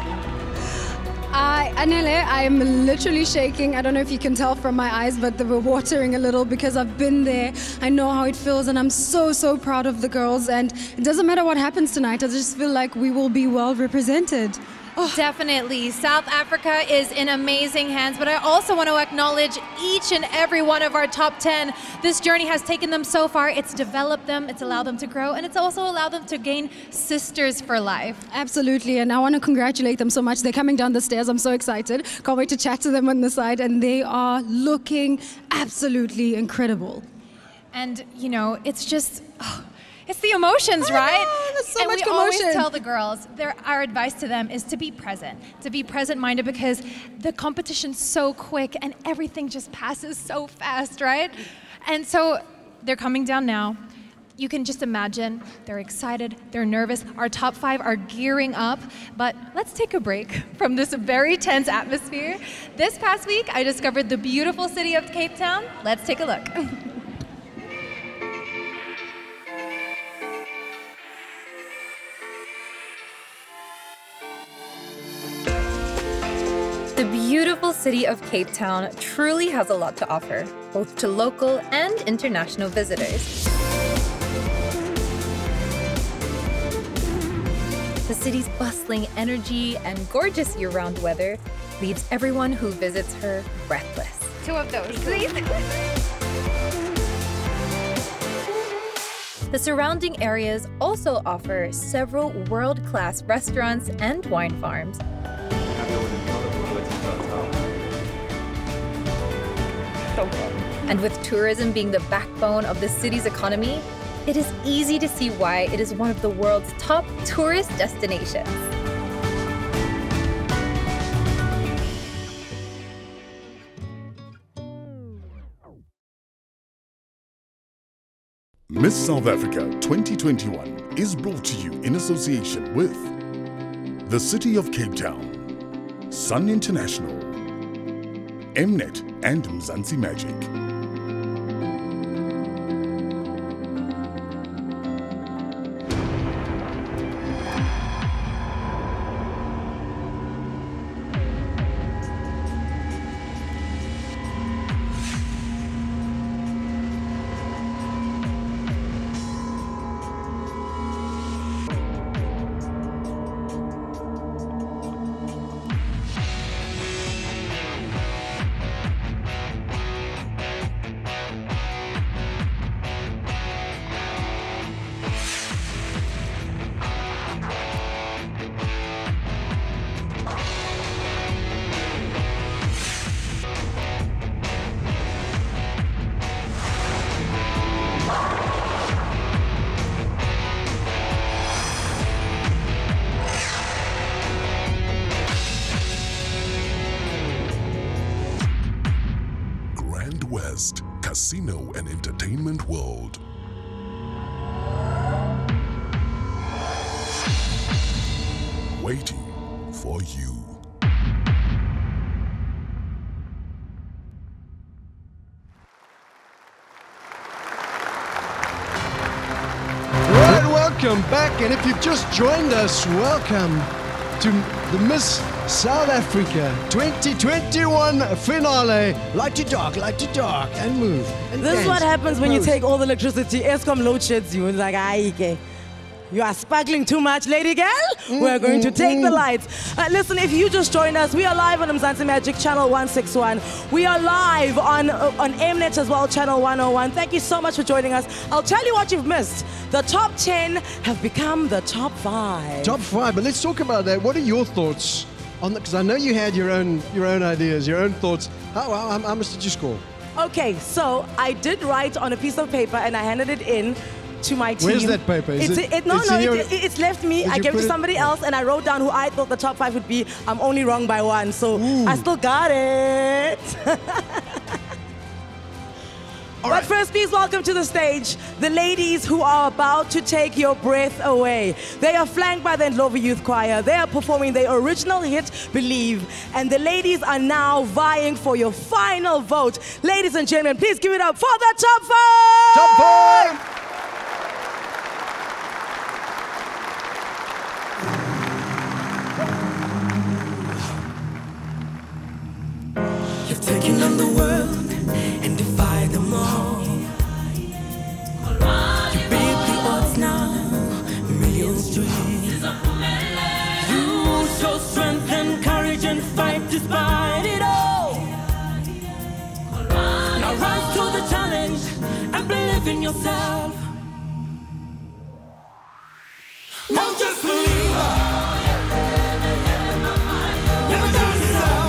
Anele, I'm literally shaking. I don't know if you can tell from my eyes, but they were watering a little because I've been there. I know how it feels, and I'm so, so proud of the girls. And it doesn't matter what happens tonight. I just feel like we will be well represented. Definitely. South Africa is in amazing hands, but I also want to acknowledge each and every one of our top 10. This journey has taken them so far. It's developed them, it's allowed them to grow, and it's also allowed them to gain sisters for life. Absolutely, and I want to congratulate them so much. They're coming down the stairs. I'm so excited. Can't wait to chat to them on the side, and they are looking absolutely incredible. And, you know, it's just... it's the emotions, right? There's so and much we commotion. always tell the girls, our advice to them is to be present-minded, because the competition's so quick and everything just passes so fast, right? And so they're coming down now. You can just imagine, they're excited, they're nervous. Our top 5 are gearing up, but let's take a break from this very tense atmosphere. This past week, I discovered the beautiful city of Cape Town. Let's take a look. The beautiful city of Cape Town truly has a lot to offer, both to local and international visitors. The city's bustling energy and gorgeous year-round weather leaves everyone who visits her breathless. 2 of those, please. The surrounding areas also offer several world-class restaurants and wine farms. And with tourism being the backbone of the city's economy, it is easy to see why it is one of the world's top tourist destinations. Miss South Africa 2021 is brought to you in association with the City of Cape Town, Sun International, Mnet and Mzansi Magic. West casino and entertainment world. Waiting for you. Right, welcome back, and if you've just joined us, welcome to the Miss South Africa 2021 finale. Light to dark, and move. And This is dance what happens and when you pose. take all the electricity. Eskom load sheds you. It's like, aye, you are sparkling too much, lady girl. We're going to take the lights. Listen, if you just joined us, we are live on Mzansi Magic Channel 161. We are live on Mnet as well, Channel 101. Thank you so much for joining us. I'll tell you what you've missed. The top 10 have become the top 5. Top 5, but let's talk about that. What are your thoughts on that? Because I know you had your own ideas, your own thoughts. How much did you score? Okay, so I did write on a piece of paper and I handed it in to my team. Where's that paper? Is It's left me. I gave it to somebody else and I wrote down who I thought the top 5 would be. I'm only wrong by 1, so I still got it. But first, please welcome to the stage the ladies who are about to take your breath away. They are flanked by the Ndlovu Youth Choir. They are performing their original hit, Believe. And the ladies are now vying for your final vote. Ladies and gentlemen, please give it up for the top 5! Top 5! You've taken on the world and defied them all. You beat the odds now, millions dream. You show strength and courage and fight despite it all. Now rise to the challenge and believe in yourself. Now just believe. Never doubt yourself.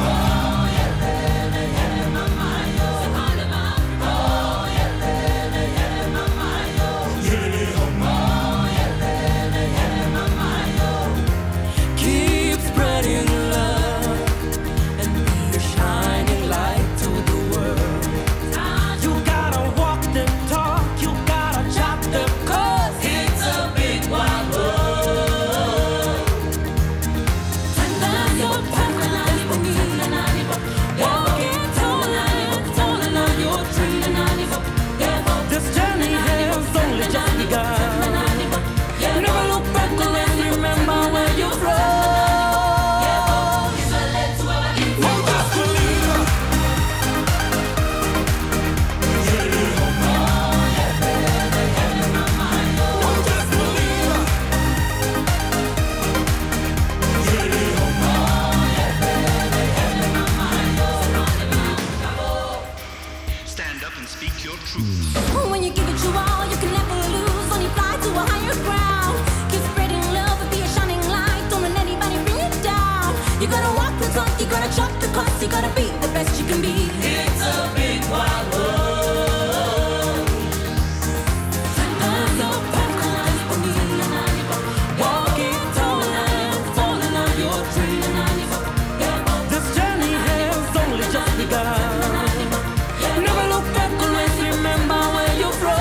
When you give it your all, you can never lose. When you fly to a higher ground, keep spreading love and be a shining light. Don't let anybody bring you down. You gotta walk the talk, you gotta chalk the course, you gotta be the best you can be. It's a big wild world. There's no perfect life for me. Walking tall and falling on your dream. This journey has only just begun. Never look back, always remember where you're from.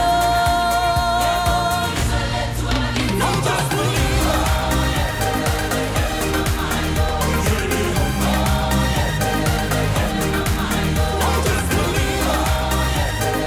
Now just believe. Now just believe.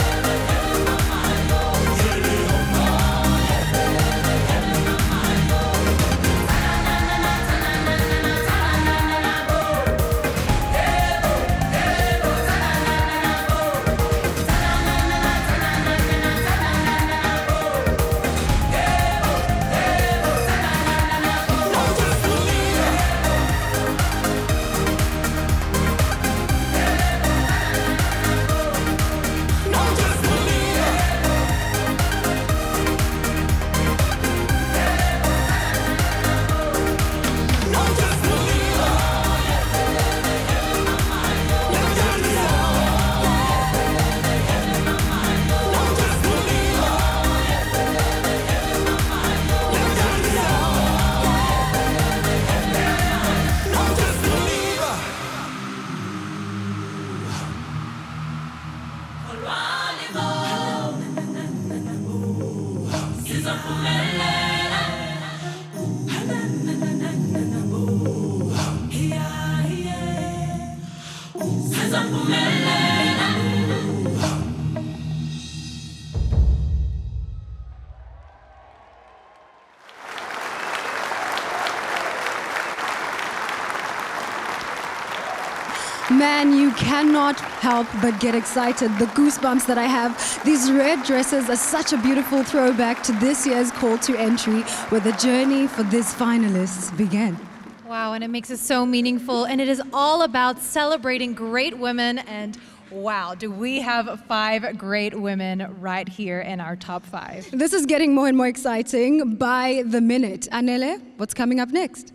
Man, you cannot help but get excited. The goosebumps that I have. These red dresses are such a beautiful throwback to this year's call to entry, where the journey for these finalists began. Wow, and it makes it so meaningful. And it is all about celebrating great women. And wow, do we have 5 great women right here in our top 5. This is getting more and more exciting by the minute. Anele, what's coming up next?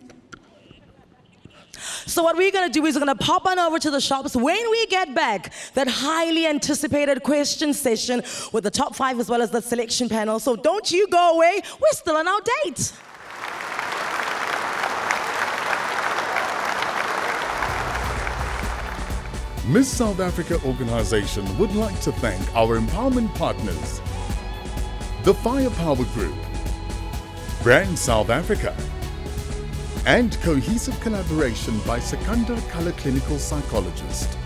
So what we're going to do is we're going to pop on over to the shops. When we get back, that highly anticipated question session with the top 5 as well as the selection panel. So don't you go away. We're still on our date. Miss South Africa organization would like to thank our empowerment partners, the Firepower Group, Brand South Africa, and cohesive collaboration by Secunda Color Clinical Psychologist.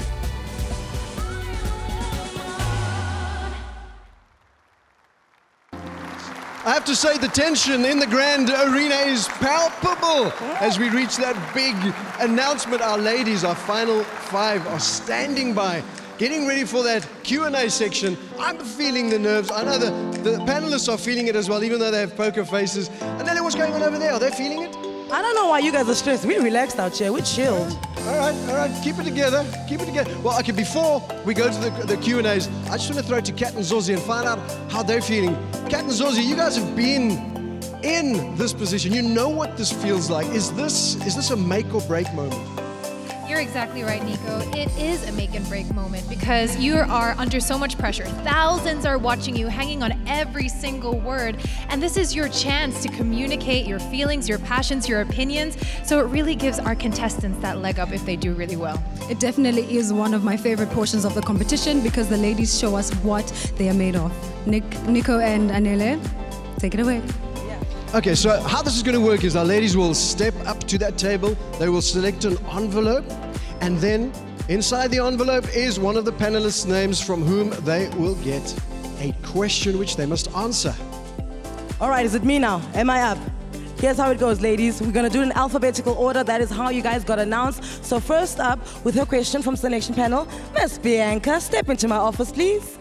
I have to say the tension in the grand arena is palpable as we reach that big announcement. Our ladies, our final 5, are standing by, getting ready for that Q&A section. I'm feeling the nerves. I know the panelists are feeling it as well, even though they have poker faces. And then what's going on over there? Are they feeling it? I don't know why you guys are stressed. We relaxed out here. We chilled. All right. Keep it together. Keep it together. Well, okay, before we go to the Q&As, I just want to throw it to Kat and Zosie and find out how they're feeling. Kat and Zosie, you guys have been in this position. You know what this feels like. Is this a make or break moment? You're exactly right, Nico. It is a make and break moment because you are under so much pressure. Thousands are watching you, hanging on every single word. And this is your chance to communicate your feelings, your passions, your opinions. So it really gives our contestants that leg up if they do really well. It definitely is one of my favorite portions of the competition because the ladies show us what they are made of. Nico and Anele, take it away. Okay, so how this is going to work is our ladies will step up to that table, they will select an envelope, and then inside the envelope is one of the panelists' names from whom they will get a question which they must answer. All right, is it me now? Am I up? Here's how it goes, ladies. We're going to do it in alphabetical order. That is how you guys got announced. So first up, with her question from selection panel, Miss Bianca, step into my office, please.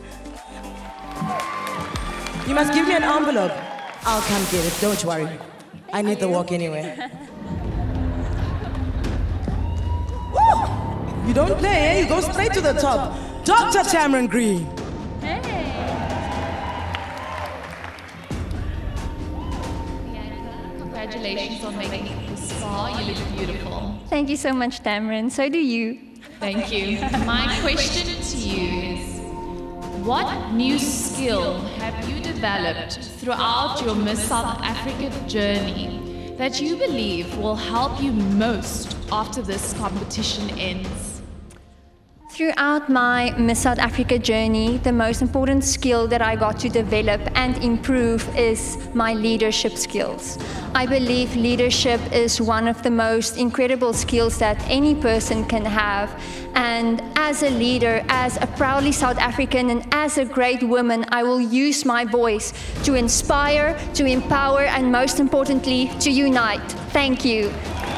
You must give me an envelope. I'll come get it, don't worry. I need the walk anyway. Woo! You don't play, eh? You go straight to the top. Dr. Tamron Green. Congratulations on making it this far. You look beautiful. Thank you so much, Tamron. So do you. Thank you. My question to you is, what new skill have you developed throughout your Miss South Africa journey that you believe will help you most after this competition ends? Throughout my Miss South Africa journey, the most important skill that I got to develop and improve is my leadership skills. I believe leadership is one of the most incredible skills that any person can have. And as a leader, as a proudly South African and as a great woman, I will use my voice to inspire, to empower, and most importantly, to unite. Thank you.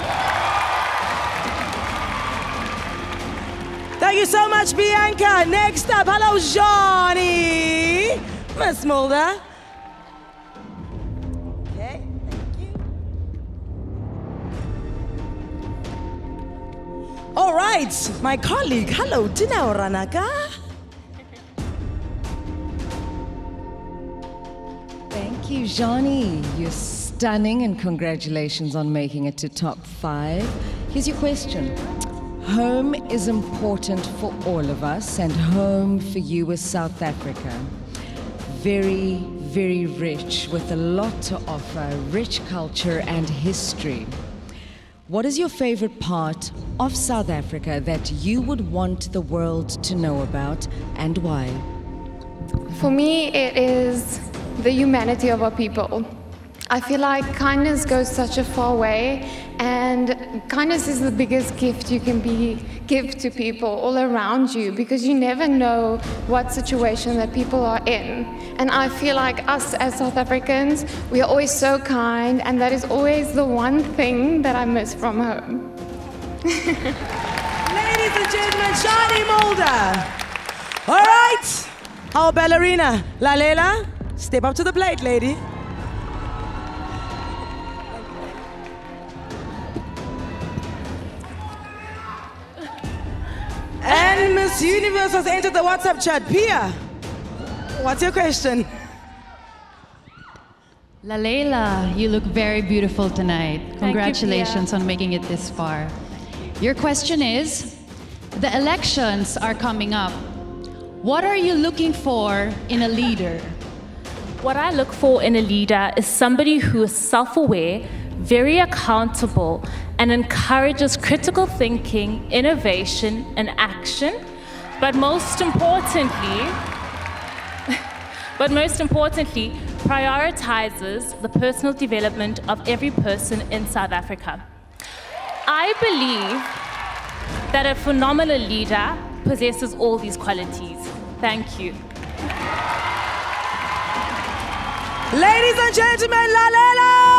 Thank you so much, Bianca. Next up, hello, Johnny. Miss Mulder. Okay, thank you. All right, my colleague. Hello, Dinao Ranaka. Thank you, Johnny. You're stunning and congratulations on making it to top 5. Here's your question. Home is important for all of us, and home for you is South Africa. Very, very rich, with a lot to offer, rich culture and history. What is your favorite part of South Africa that you would want the world to know about, and why? For me, it is the humanity of our people. I feel like kindness goes such a far way, and kindness is the biggest gift you can give to people all around you, because you never know what situation that people are in. And I feel like us as South Africans, we are always so kind, and that is always the one thing that I miss from home. Ladies and gentlemen, Shani Mulder. All right, our ballerina, Lalela, step up to the plate, lady. And Miss Universe has entered the WhatsApp chat. Pia, what's your question? Lalela, you look very beautiful tonight. Congratulations you, on making it this far. Your question is, the elections are coming up. What are you looking for in a leader? What I look for in a leader is somebody who is self-aware, very accountable, and encourages critical thinking, innovation, and action. But most importantly, prioritizes the personal development of every person in South Africa. I believe that a phenomenal leader possesses all these qualities. Thank you. Ladies and gentlemen, Lalela!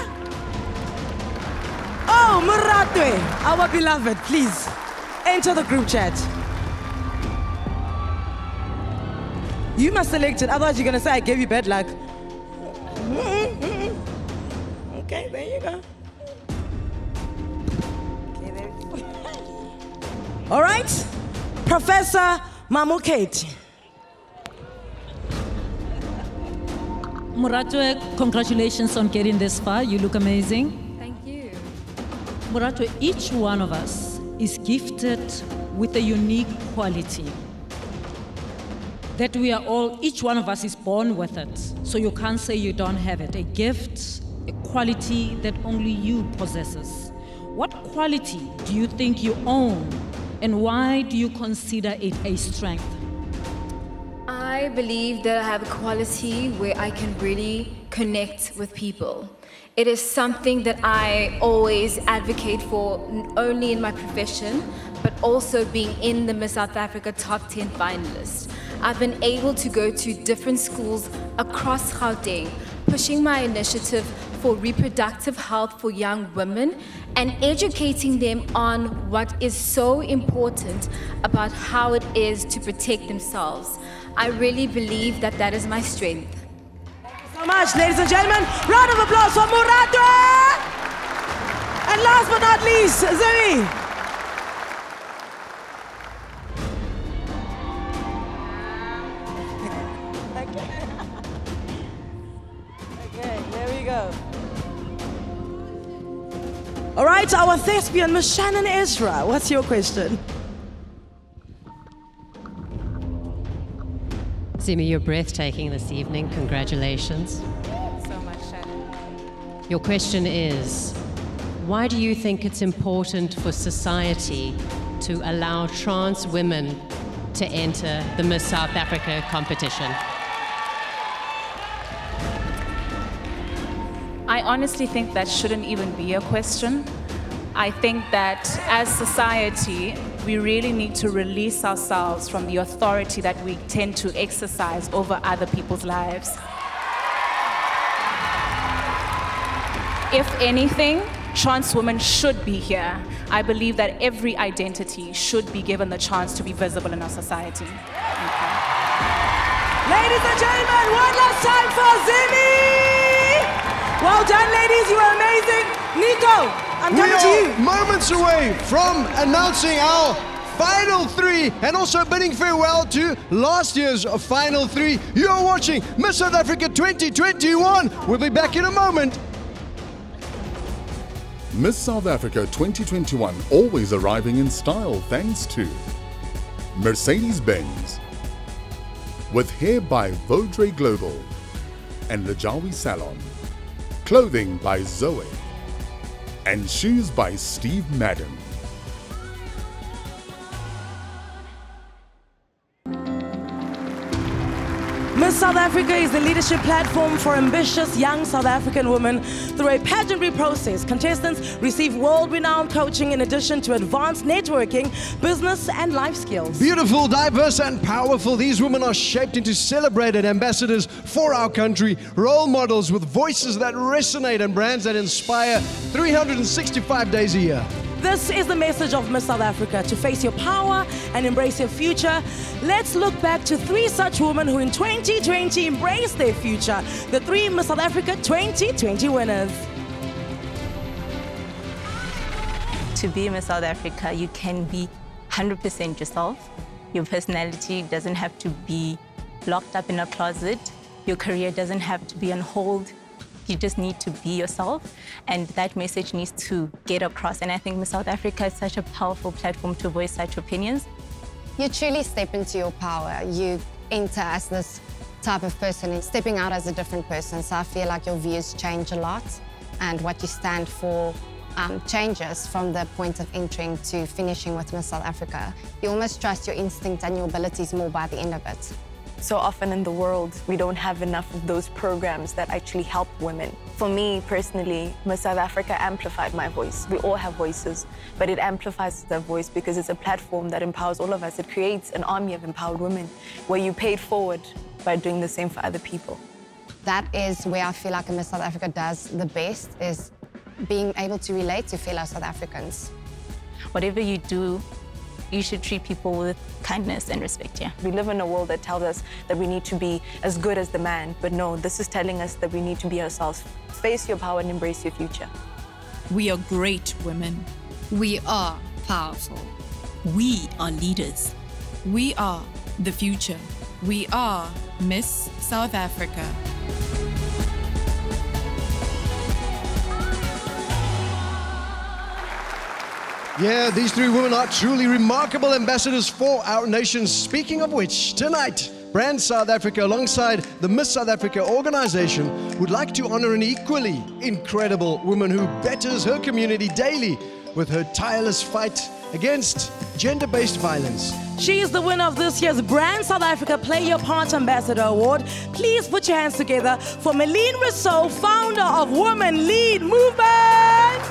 Oh, Muratwe, our beloved, please enter the group chat. You must select it, otherwise you're going to say I gave you bad luck. Okay, there you go. All right, Professor Mamuketi. Muratwe, congratulations on getting this far. You look amazing. Thank you. Muratwe, each one of us is gifted with a unique quality. That we are all, each one of us is born with it. So you can't say you don't have it. A gift, a quality that only you possesses. What quality do you think you own, and why do you consider it a strength? I believe that I have a quality where I can really connect with people. It is something that I always advocate for, not only in my profession, but also being in the Miss South Africa top 10 finalists. I've been able to go to different schools across Gauteng, pushing my initiative for reproductive health for young women and educating them on what is so important about how it is to protect themselves. I really believe that that is my strength. Thank you so much, ladies and gentlemen. Round of applause for Muratwe! And last but not least, Zemi. Okay, there we go. All right, our thespian, Miss Shannon Ezra. What's your question? Zimi, you're breathtaking this evening. Congratulations. So much, Shannon. Your question is, why do you think it's important for society to allow trans women to enter the Miss South Africa competition? I honestly think that shouldn't even be a question. I think that as society, we really need to release ourselves from the authority that we tend to exercise over other people's lives. If anything, trans women should be here. I believe that every identity should be given the chance to be visible in our society. Ladies and gentlemen, one last time for Zimi! Well done, ladies, you are amazing. Nico, I'm coming to you. We are moments away from announcing our final three and also bidding farewell to last year's final three. You are watching Miss South Africa 2021. We'll be back in a moment. Miss South Africa 2021 always arriving in style thanks to Mercedes-Benz, with hair by Vaudrey Global and Lajawi Salon, clothing by Zoe, and shoes by Steve Madden. Miss South Africa is the leadership platform for ambitious young South African women. Through a pageantry process, contestants receive world-renowned coaching in addition to advanced networking, business and life skills. Beautiful, diverse and powerful, these women are shaped into celebrated ambassadors for our country, role models with voices that resonate and brands that inspire 365 days a year. This is the message of Miss South Africa, to face your power and embrace your future. Let's look back to 3 such women who in 2020 embraced their future. The 3 Miss South Africa 2020 winners. To be Miss South Africa, you can be 100% yourself. Your personality doesn't have to be locked up in a closet. Your career doesn't have to be on hold. You just need to be yourself, and that message needs to get across. And I think Miss South Africa is such a powerful platform to voice such opinions. You truly step into your power. You enter as this type of person and stepping out as a different person. So I feel like your views change a lot, and what you stand for changes from the point of entering to finishing with Miss South Africa. You almost trust your instinct and your abilities more by the end of it. So often in the world, we don't have enough of those programs that actually help women. For me personally, Miss South Africa amplified my voice. We all have voices, but it amplifies the voice because it's a platform that empowers all of us. It creates an army of empowered women where you paid forward by doing the same for other people. That is where I feel like Miss South Africa does the best, is being able to relate to fellow South Africans. Whatever you do, you should treat people with kindness and respect, yeah. We live in a world that tells us that we need to be as good as the man, but no, this is telling us that we need to be ourselves. Face your power and embrace your future. We are great women. We are powerful. We are leaders. We are the future. We are Miss South Africa. Yeah, these 3 women are truly remarkable ambassadors for our nation. Speaking of which, tonight, Brand South Africa, alongside the Miss South Africa organization, would like to honor an equally incredible woman who betters her community daily with her tireless fight against gender-based violence. She is the winner of this year's Brand South Africa Play Your Part Ambassador Award. Please put your hands together for Meline Rousseau, founder of Women Lead Movement.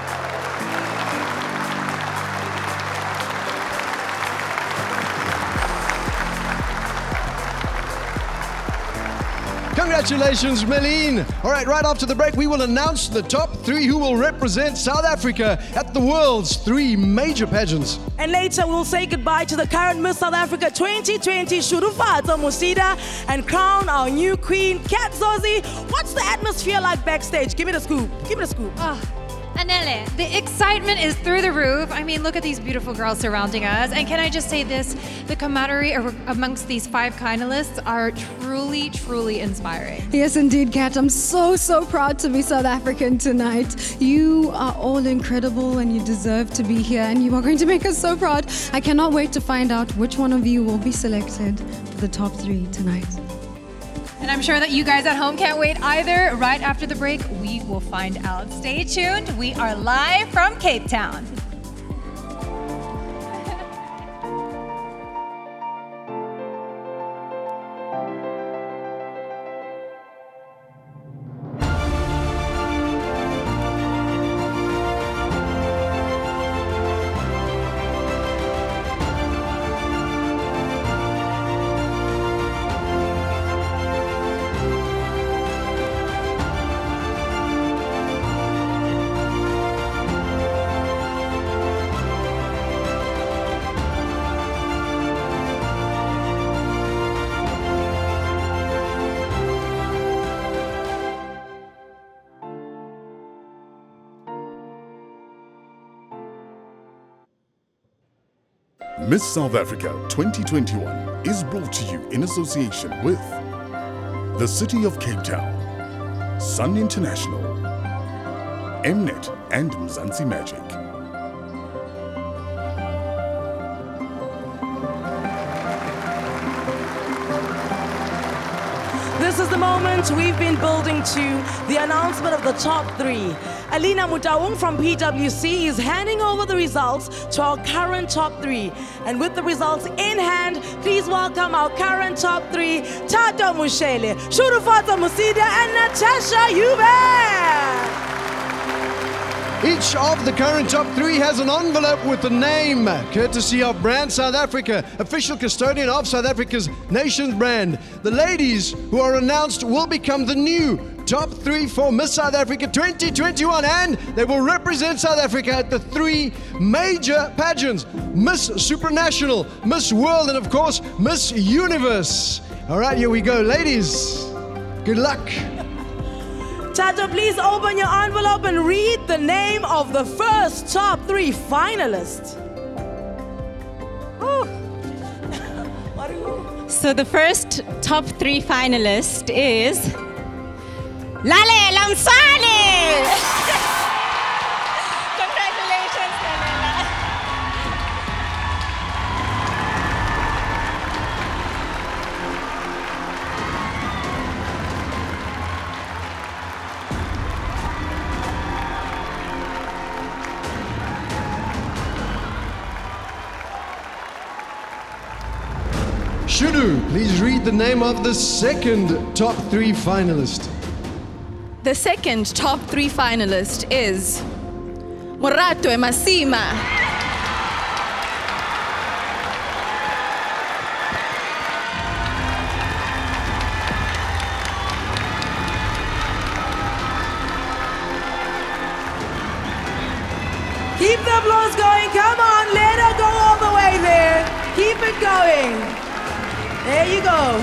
Congratulations, Meline. All right, right after the break, we will announce the top 3 who will represent South Africa at the world's 3 major pageants. And later, we'll say goodbye to the current Miss South Africa 2020, Shurufato Musida, and crown our new queen, Kat Zozi. What's the atmosphere like backstage? Give me the scoop. Give me the scoop. Anele, the excitement is through the roof. I mean, look at these beautiful girls surrounding us. And can I just say this, the camaraderie amongst these 5 finalists are truly, truly inspiring. Yes, indeed, Kat. I'm so, so proud to be South African tonight. You are all incredible and you deserve to be here, and you are going to make us so proud. I cannot wait to find out which one of you will be selected for the top 3 tonight. And I'm sure that you guys at home can't wait either. Right after the break, we will find out. Stay tuned. We are live from Cape Town. Miss South Africa 2021 is brought to you in association with the City of Cape Town, Sun International, Mnet and Mzansi Magic. This is the moment we've been building to, the announcement of the top 3. Alina Mutaung from PwC is handing over the results to our current top 3. And with the results in hand, please welcome our current top 3, Tato Mushele, Shurufata Musida, and Natasha Hubert. Each of the current top 3 has an envelope with the name, courtesy of Brand South Africa, official custodian of South Africa's nation's brand. The ladies who are announced will become the new top 3 for Miss South Africa 2021, and they will represent South Africa at the 3 major pageants: Miss Supranational, Miss World, and of course, Miss Universe. All right, here we go, ladies. Good luck. Tato, please open your envelope and read the name of the first top 3 finalists. So the first top 3 finalist is Lalela Mswane! Congratulations, Lalela. Shudu, please read the name of the second top 3 finalist. The second top 3 finalist is Moratwe Masima. Keep the applause going. Come on, let her go all the way there. Keep it going. There you go.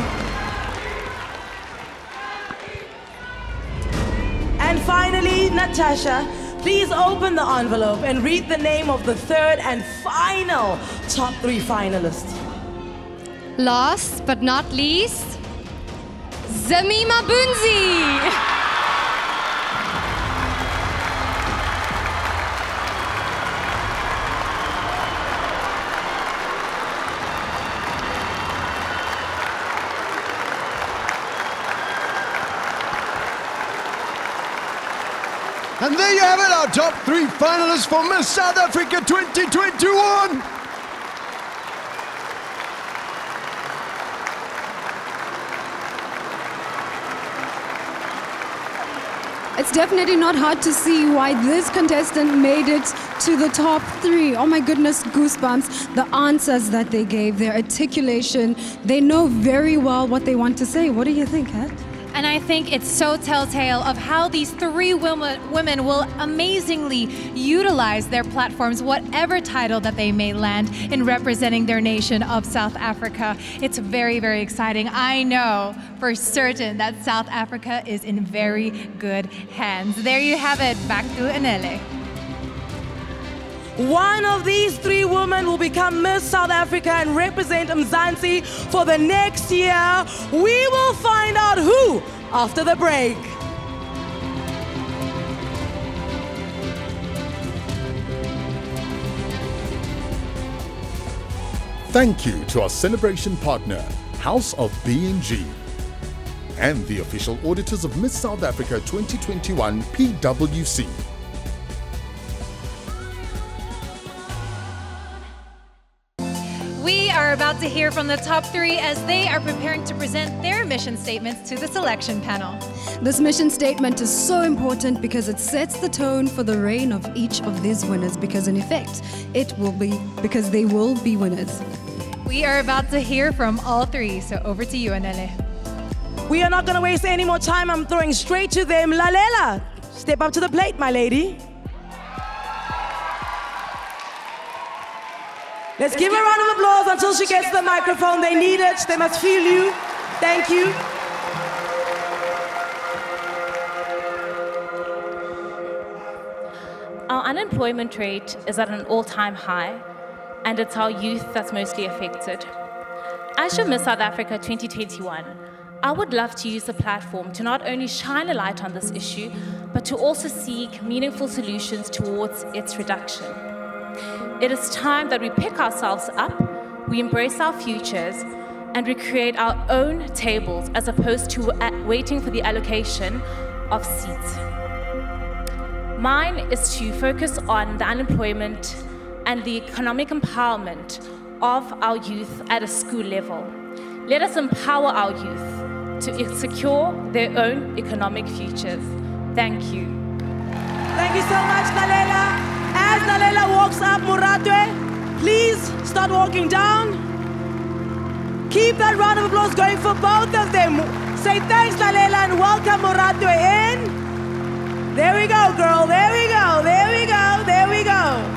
And finally, Natasha, please open the envelope and read the name of the third and final top 3 finalist. Last but not least, Zamima Bunzi. And there you have it, our top 3 finalists for Miss South Africa 2021. It's definitely not hard to see why this contestant made it to the top 3. Oh my goodness, goosebumps. The answers that they gave, their articulation, they know very well what they want to say. What do you think, Kat? And I think it's so telltale of how these 3 women will amazingly utilize their platforms, whatever title that they may land, in representing their nation of South Africa. It's very, very exciting. I know for certain that South Africa is in very good hands. There you have it. Back to Anele. One of these 3 women will become Miss South Africa and represent Mzansi for the next year. We will find out who after the break. Thank you to our celebration partner, House of B&G, and the official auditors of Miss South Africa 2021, PwC. We are about to hear from the top 3 as they are preparing to present their mission statements to the selection panel. This mission statement is so important because it sets the tone for the reign of each of these winners, because in effect, because they will be winners. We are about to hear from all 3, so over to you, Anele. We are not going to waste any more time. I'm throwing straight to them. Lalela, step up to the plate, my lady. Let's give her a round of applause until she gets the microphone. They need it. They must feel you. Thank you. Our unemployment rate is at an all-time high, and it's our youth that's mostly affected. As your Miss South Africa 2021, I would love to use the platform to not only shine a light on this issue, but to also seek meaningful solutions towards its reduction. It is time that we pick ourselves up, we embrace our futures, and we create our own tables as opposed to waiting for the allocation of seats. Mine is to focus on the unemployment and the economic empowerment of our youth at a school level. Let us empower our youth to secure their own economic futures. Thank you. Thank you so much, Lalela. As Lalela walks up Moratwe, please start walking down. Keep that round of applause going for both of them. Say thanks, Lalela, and welcome Moratwe in. There we go, girl. There we go. There we go. There we go.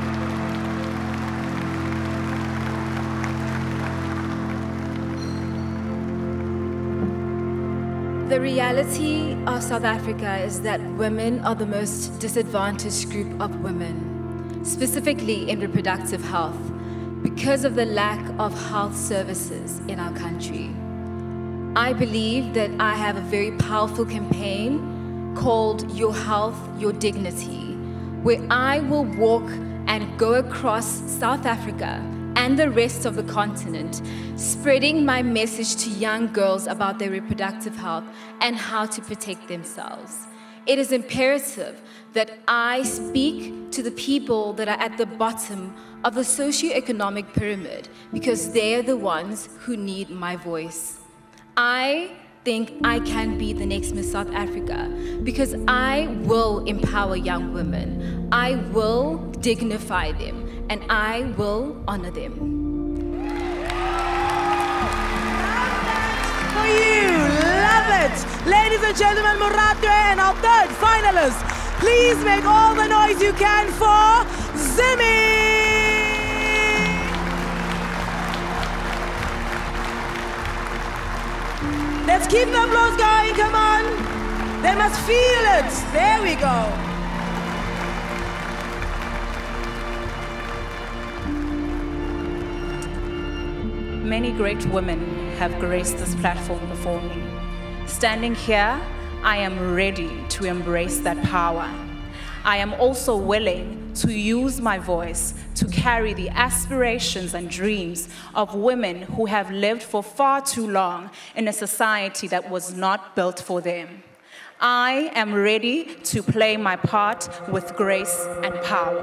The reality of South Africa is that women are the most disadvantaged group of women, specifically in reproductive health, because of the lack of health services in our country. I believe that I have a very powerful campaign called Your Health, Your Dignity, where I will walk and go across South Africa and the rest of the continent, spreading my message to young girls about their reproductive health and how to protect themselves. It is imperative that I speak to the people that are at the bottom of the socioeconomic pyramid, because they're the ones who need my voice. I think I can be the next Miss South Africa because I will empower young women, I will dignify them, and I will honor them. For you, love it. Ladies and gentlemen, Moratwe and our third finalist, please make all the noise you can for Zimmy. Let's keep the applause going, come on. They must feel it. There we go. Many great women have graced this platform before me. Standing here, I am ready to embrace that power. I am also willing to use my voice to carry the aspirations and dreams of women who have lived for far too long in a society that was not built for them. I am ready to play my part with grace and power.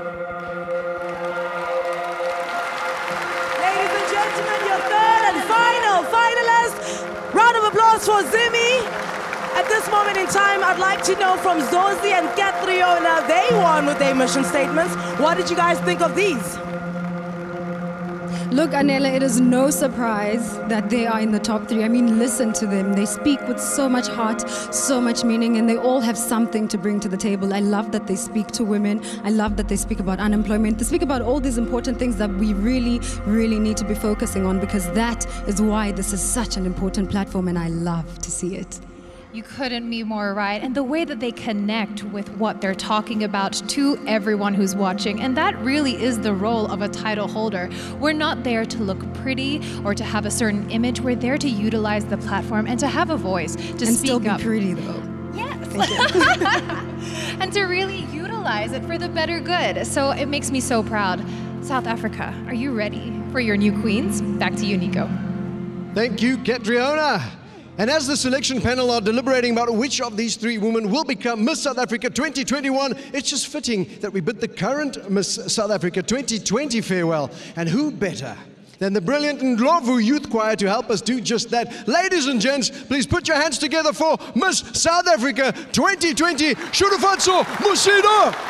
Ladies and gentlemen, your third and final finalist. Round of applause for Zimmy. At this moment in time, I'd like to know from Zozi and Catriona, they won with their mission statements. What did you guys think of these? Look, Anela, it is no surprise that they are in the top three. I mean, listen to them. They speak with so much heart, so much meaning, and they all have something to bring to the table. I love that they speak to women. I love that they speak about unemployment. They speak about all these important things that we really, really need to be focusing on, because that is why this is such an important platform, and I love to see it. You couldn't be more right. And the way that they connect with what they're talking about to everyone who's watching. And that really is the role of a title holder. We're not there to look pretty or to have a certain image. We're there to utilize the platform and to have a voice, to and speak still be up. pretty, though. Yes. And to really utilize it for the better good. So it makes me so proud. South Africa, are you ready for your new queens? Back to you, Nico. Thank you, Catriona. And as the selection panel are deliberating about which of these three women will become Miss South Africa 2021, it's just fitting that we bid the current Miss South Africa 2020 farewell. And who better than the brilliant Ndlovu Youth Choir to help us do just that. Ladies and gents, please put your hands together for Miss South Africa 2020, Shurufatso Musida.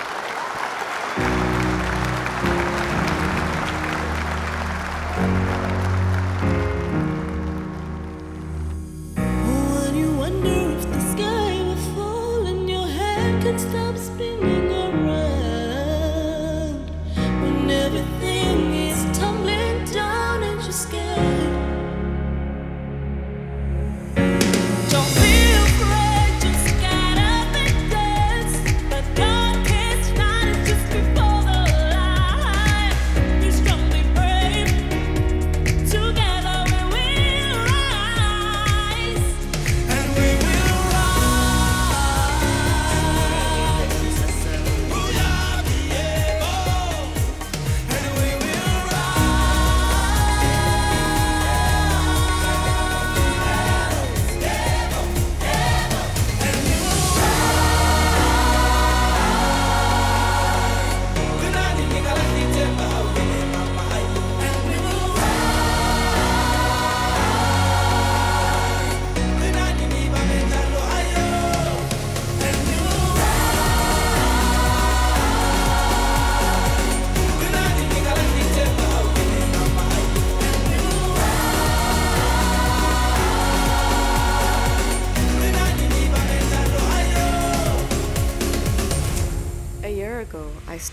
Stop spinning around when everything is tumbling down and you're scared. Don't be afraid, just get up and dance. But God can't start it just before the light. Be strong, be brave. Together we will rise, and we will rise.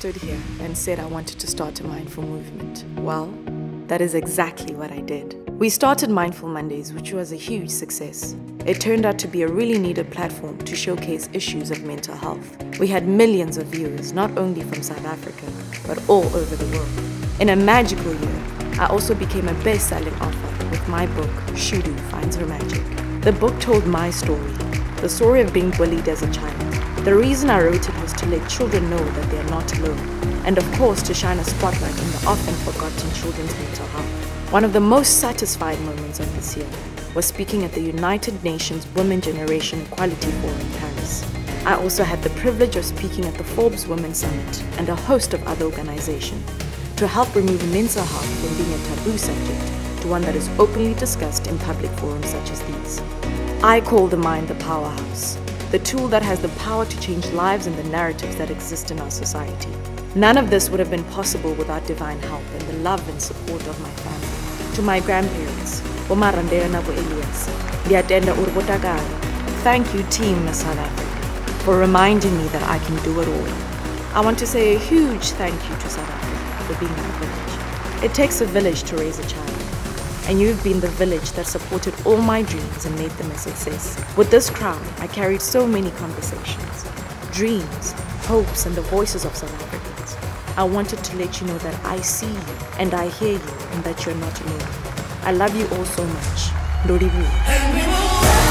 stood here and said I wanted to start a mindful movement. Well, that is exactly what I did. We started Mindful Mondays, which was a huge success. It turned out to be a really needed platform to showcase issues of mental health. We had millions of viewers, not only from South Africa, but all over the world. In a magical year, I also became a best-selling author with my book, Shudu Finds Her Magic. The book told my story, the story of being bullied as a child. The reason I wrote it was to let children know that they are not alone, and of course to shine a spotlight on the often forgotten children's mental health. One of the most satisfying moments of this year was speaking at the United Nations Women Generation Equality Forum in Paris. I also had the privilege of speaking at the Forbes Women's Summit and a host of other organizations to help remove mental health from being a taboo subject to one that is openly discussed in public forums such as these. I call the mind the powerhouse, the tool that has the power to change lives and the narratives that exist in our society. None of this would have been possible without divine help and the love and support of my family. To my grandparents, thank you, Team Miss South Africa, for reminding me that I can do it all. I want to say a huge thank you to South Africa for being my village. It takes a village to raise a child, and you've been the village that supported all my dreams and made them a success. With this crown, I carried so many conversations, dreams, hopes, and the voices of South Africans. I wanted to let you know that I see you, and I hear you, and that you're not alone. I love you all so much. Ndoribu.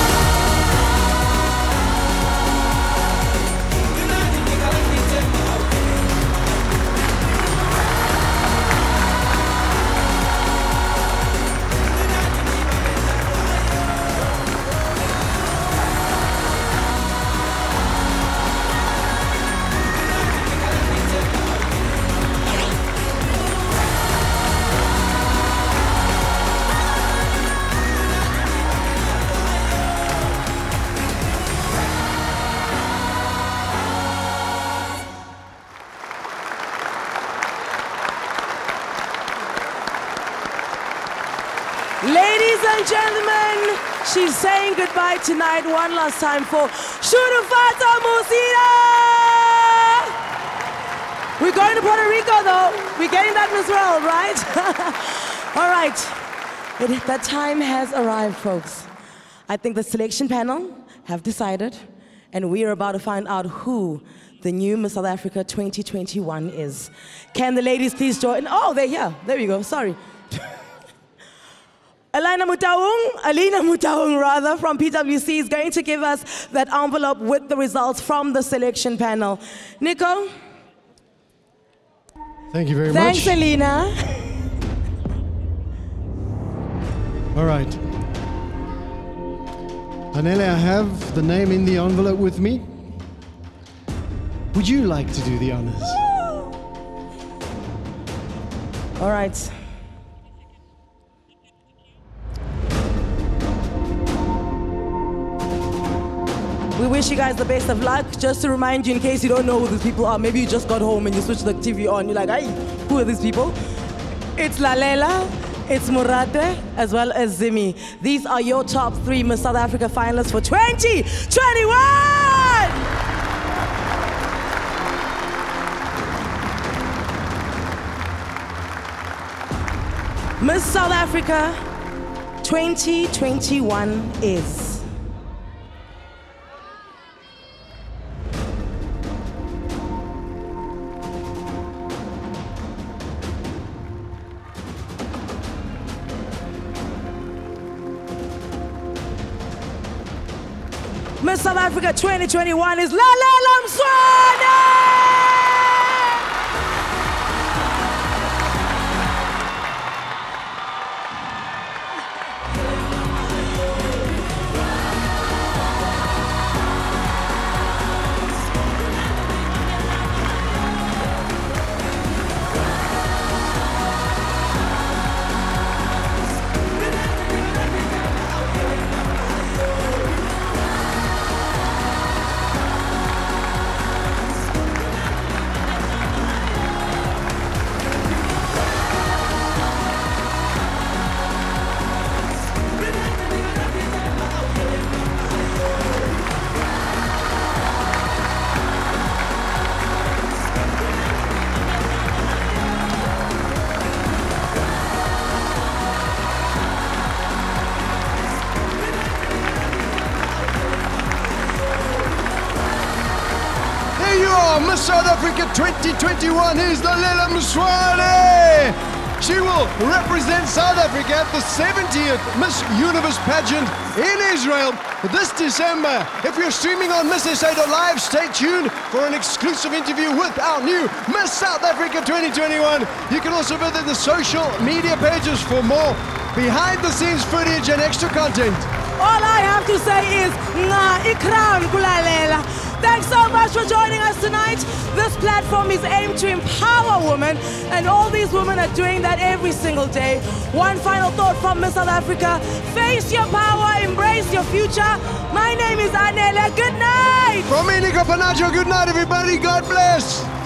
Ladies and gentlemen, she's saying goodbye tonight one last time for Shurufata Musida! We're going to Puerto Rico though. We're getting that as well, right? All right, that time has arrived, folks. I think the selection panel have decided, and we are about to find out who the new Miss South Africa 2021 is. Can the ladies please join? Oh, they're here. There we go, sorry. Alina Mutaung, from PwC is going to give us that envelope with the results from the selection panel. Nico? Thank you very much. Thanks, Alina. All right. Anele, I have the name in the envelope with me. Would you like to do the honors? All right. We wish you guys the best of luck. Just to remind you, in case you don't know who these people are, maybe you just got home and you switched the TV on. You're like, hey, who are these people? It's Lalela, it's Murate, as well as Zimi. These are your top 3 Miss South Africa finalists for 2021! Miss South Africa 2021 is... Miss South Africa 2021 is Lalela Mswane! Miss South Africa 2021 is Lalela Mswane. She will represent South Africa at the 70th Miss Universe pageant in Israel this December. If you're streaming on MissSA.live, stay tuned for an exclusive interview with our new Miss South Africa 2021. You can also visit the social media pages for more behind-the-scenes footage and extra content. All I have to say is, ikram kulalela. Thanks so much for joining us tonight. This platform is aimed to empower women, and all these women are doing that every single day. One final thought from Miss South Africa: face your power, embrace your future. My name is Anele. Good night. From me, Nico Panacho, good night, everybody. God bless.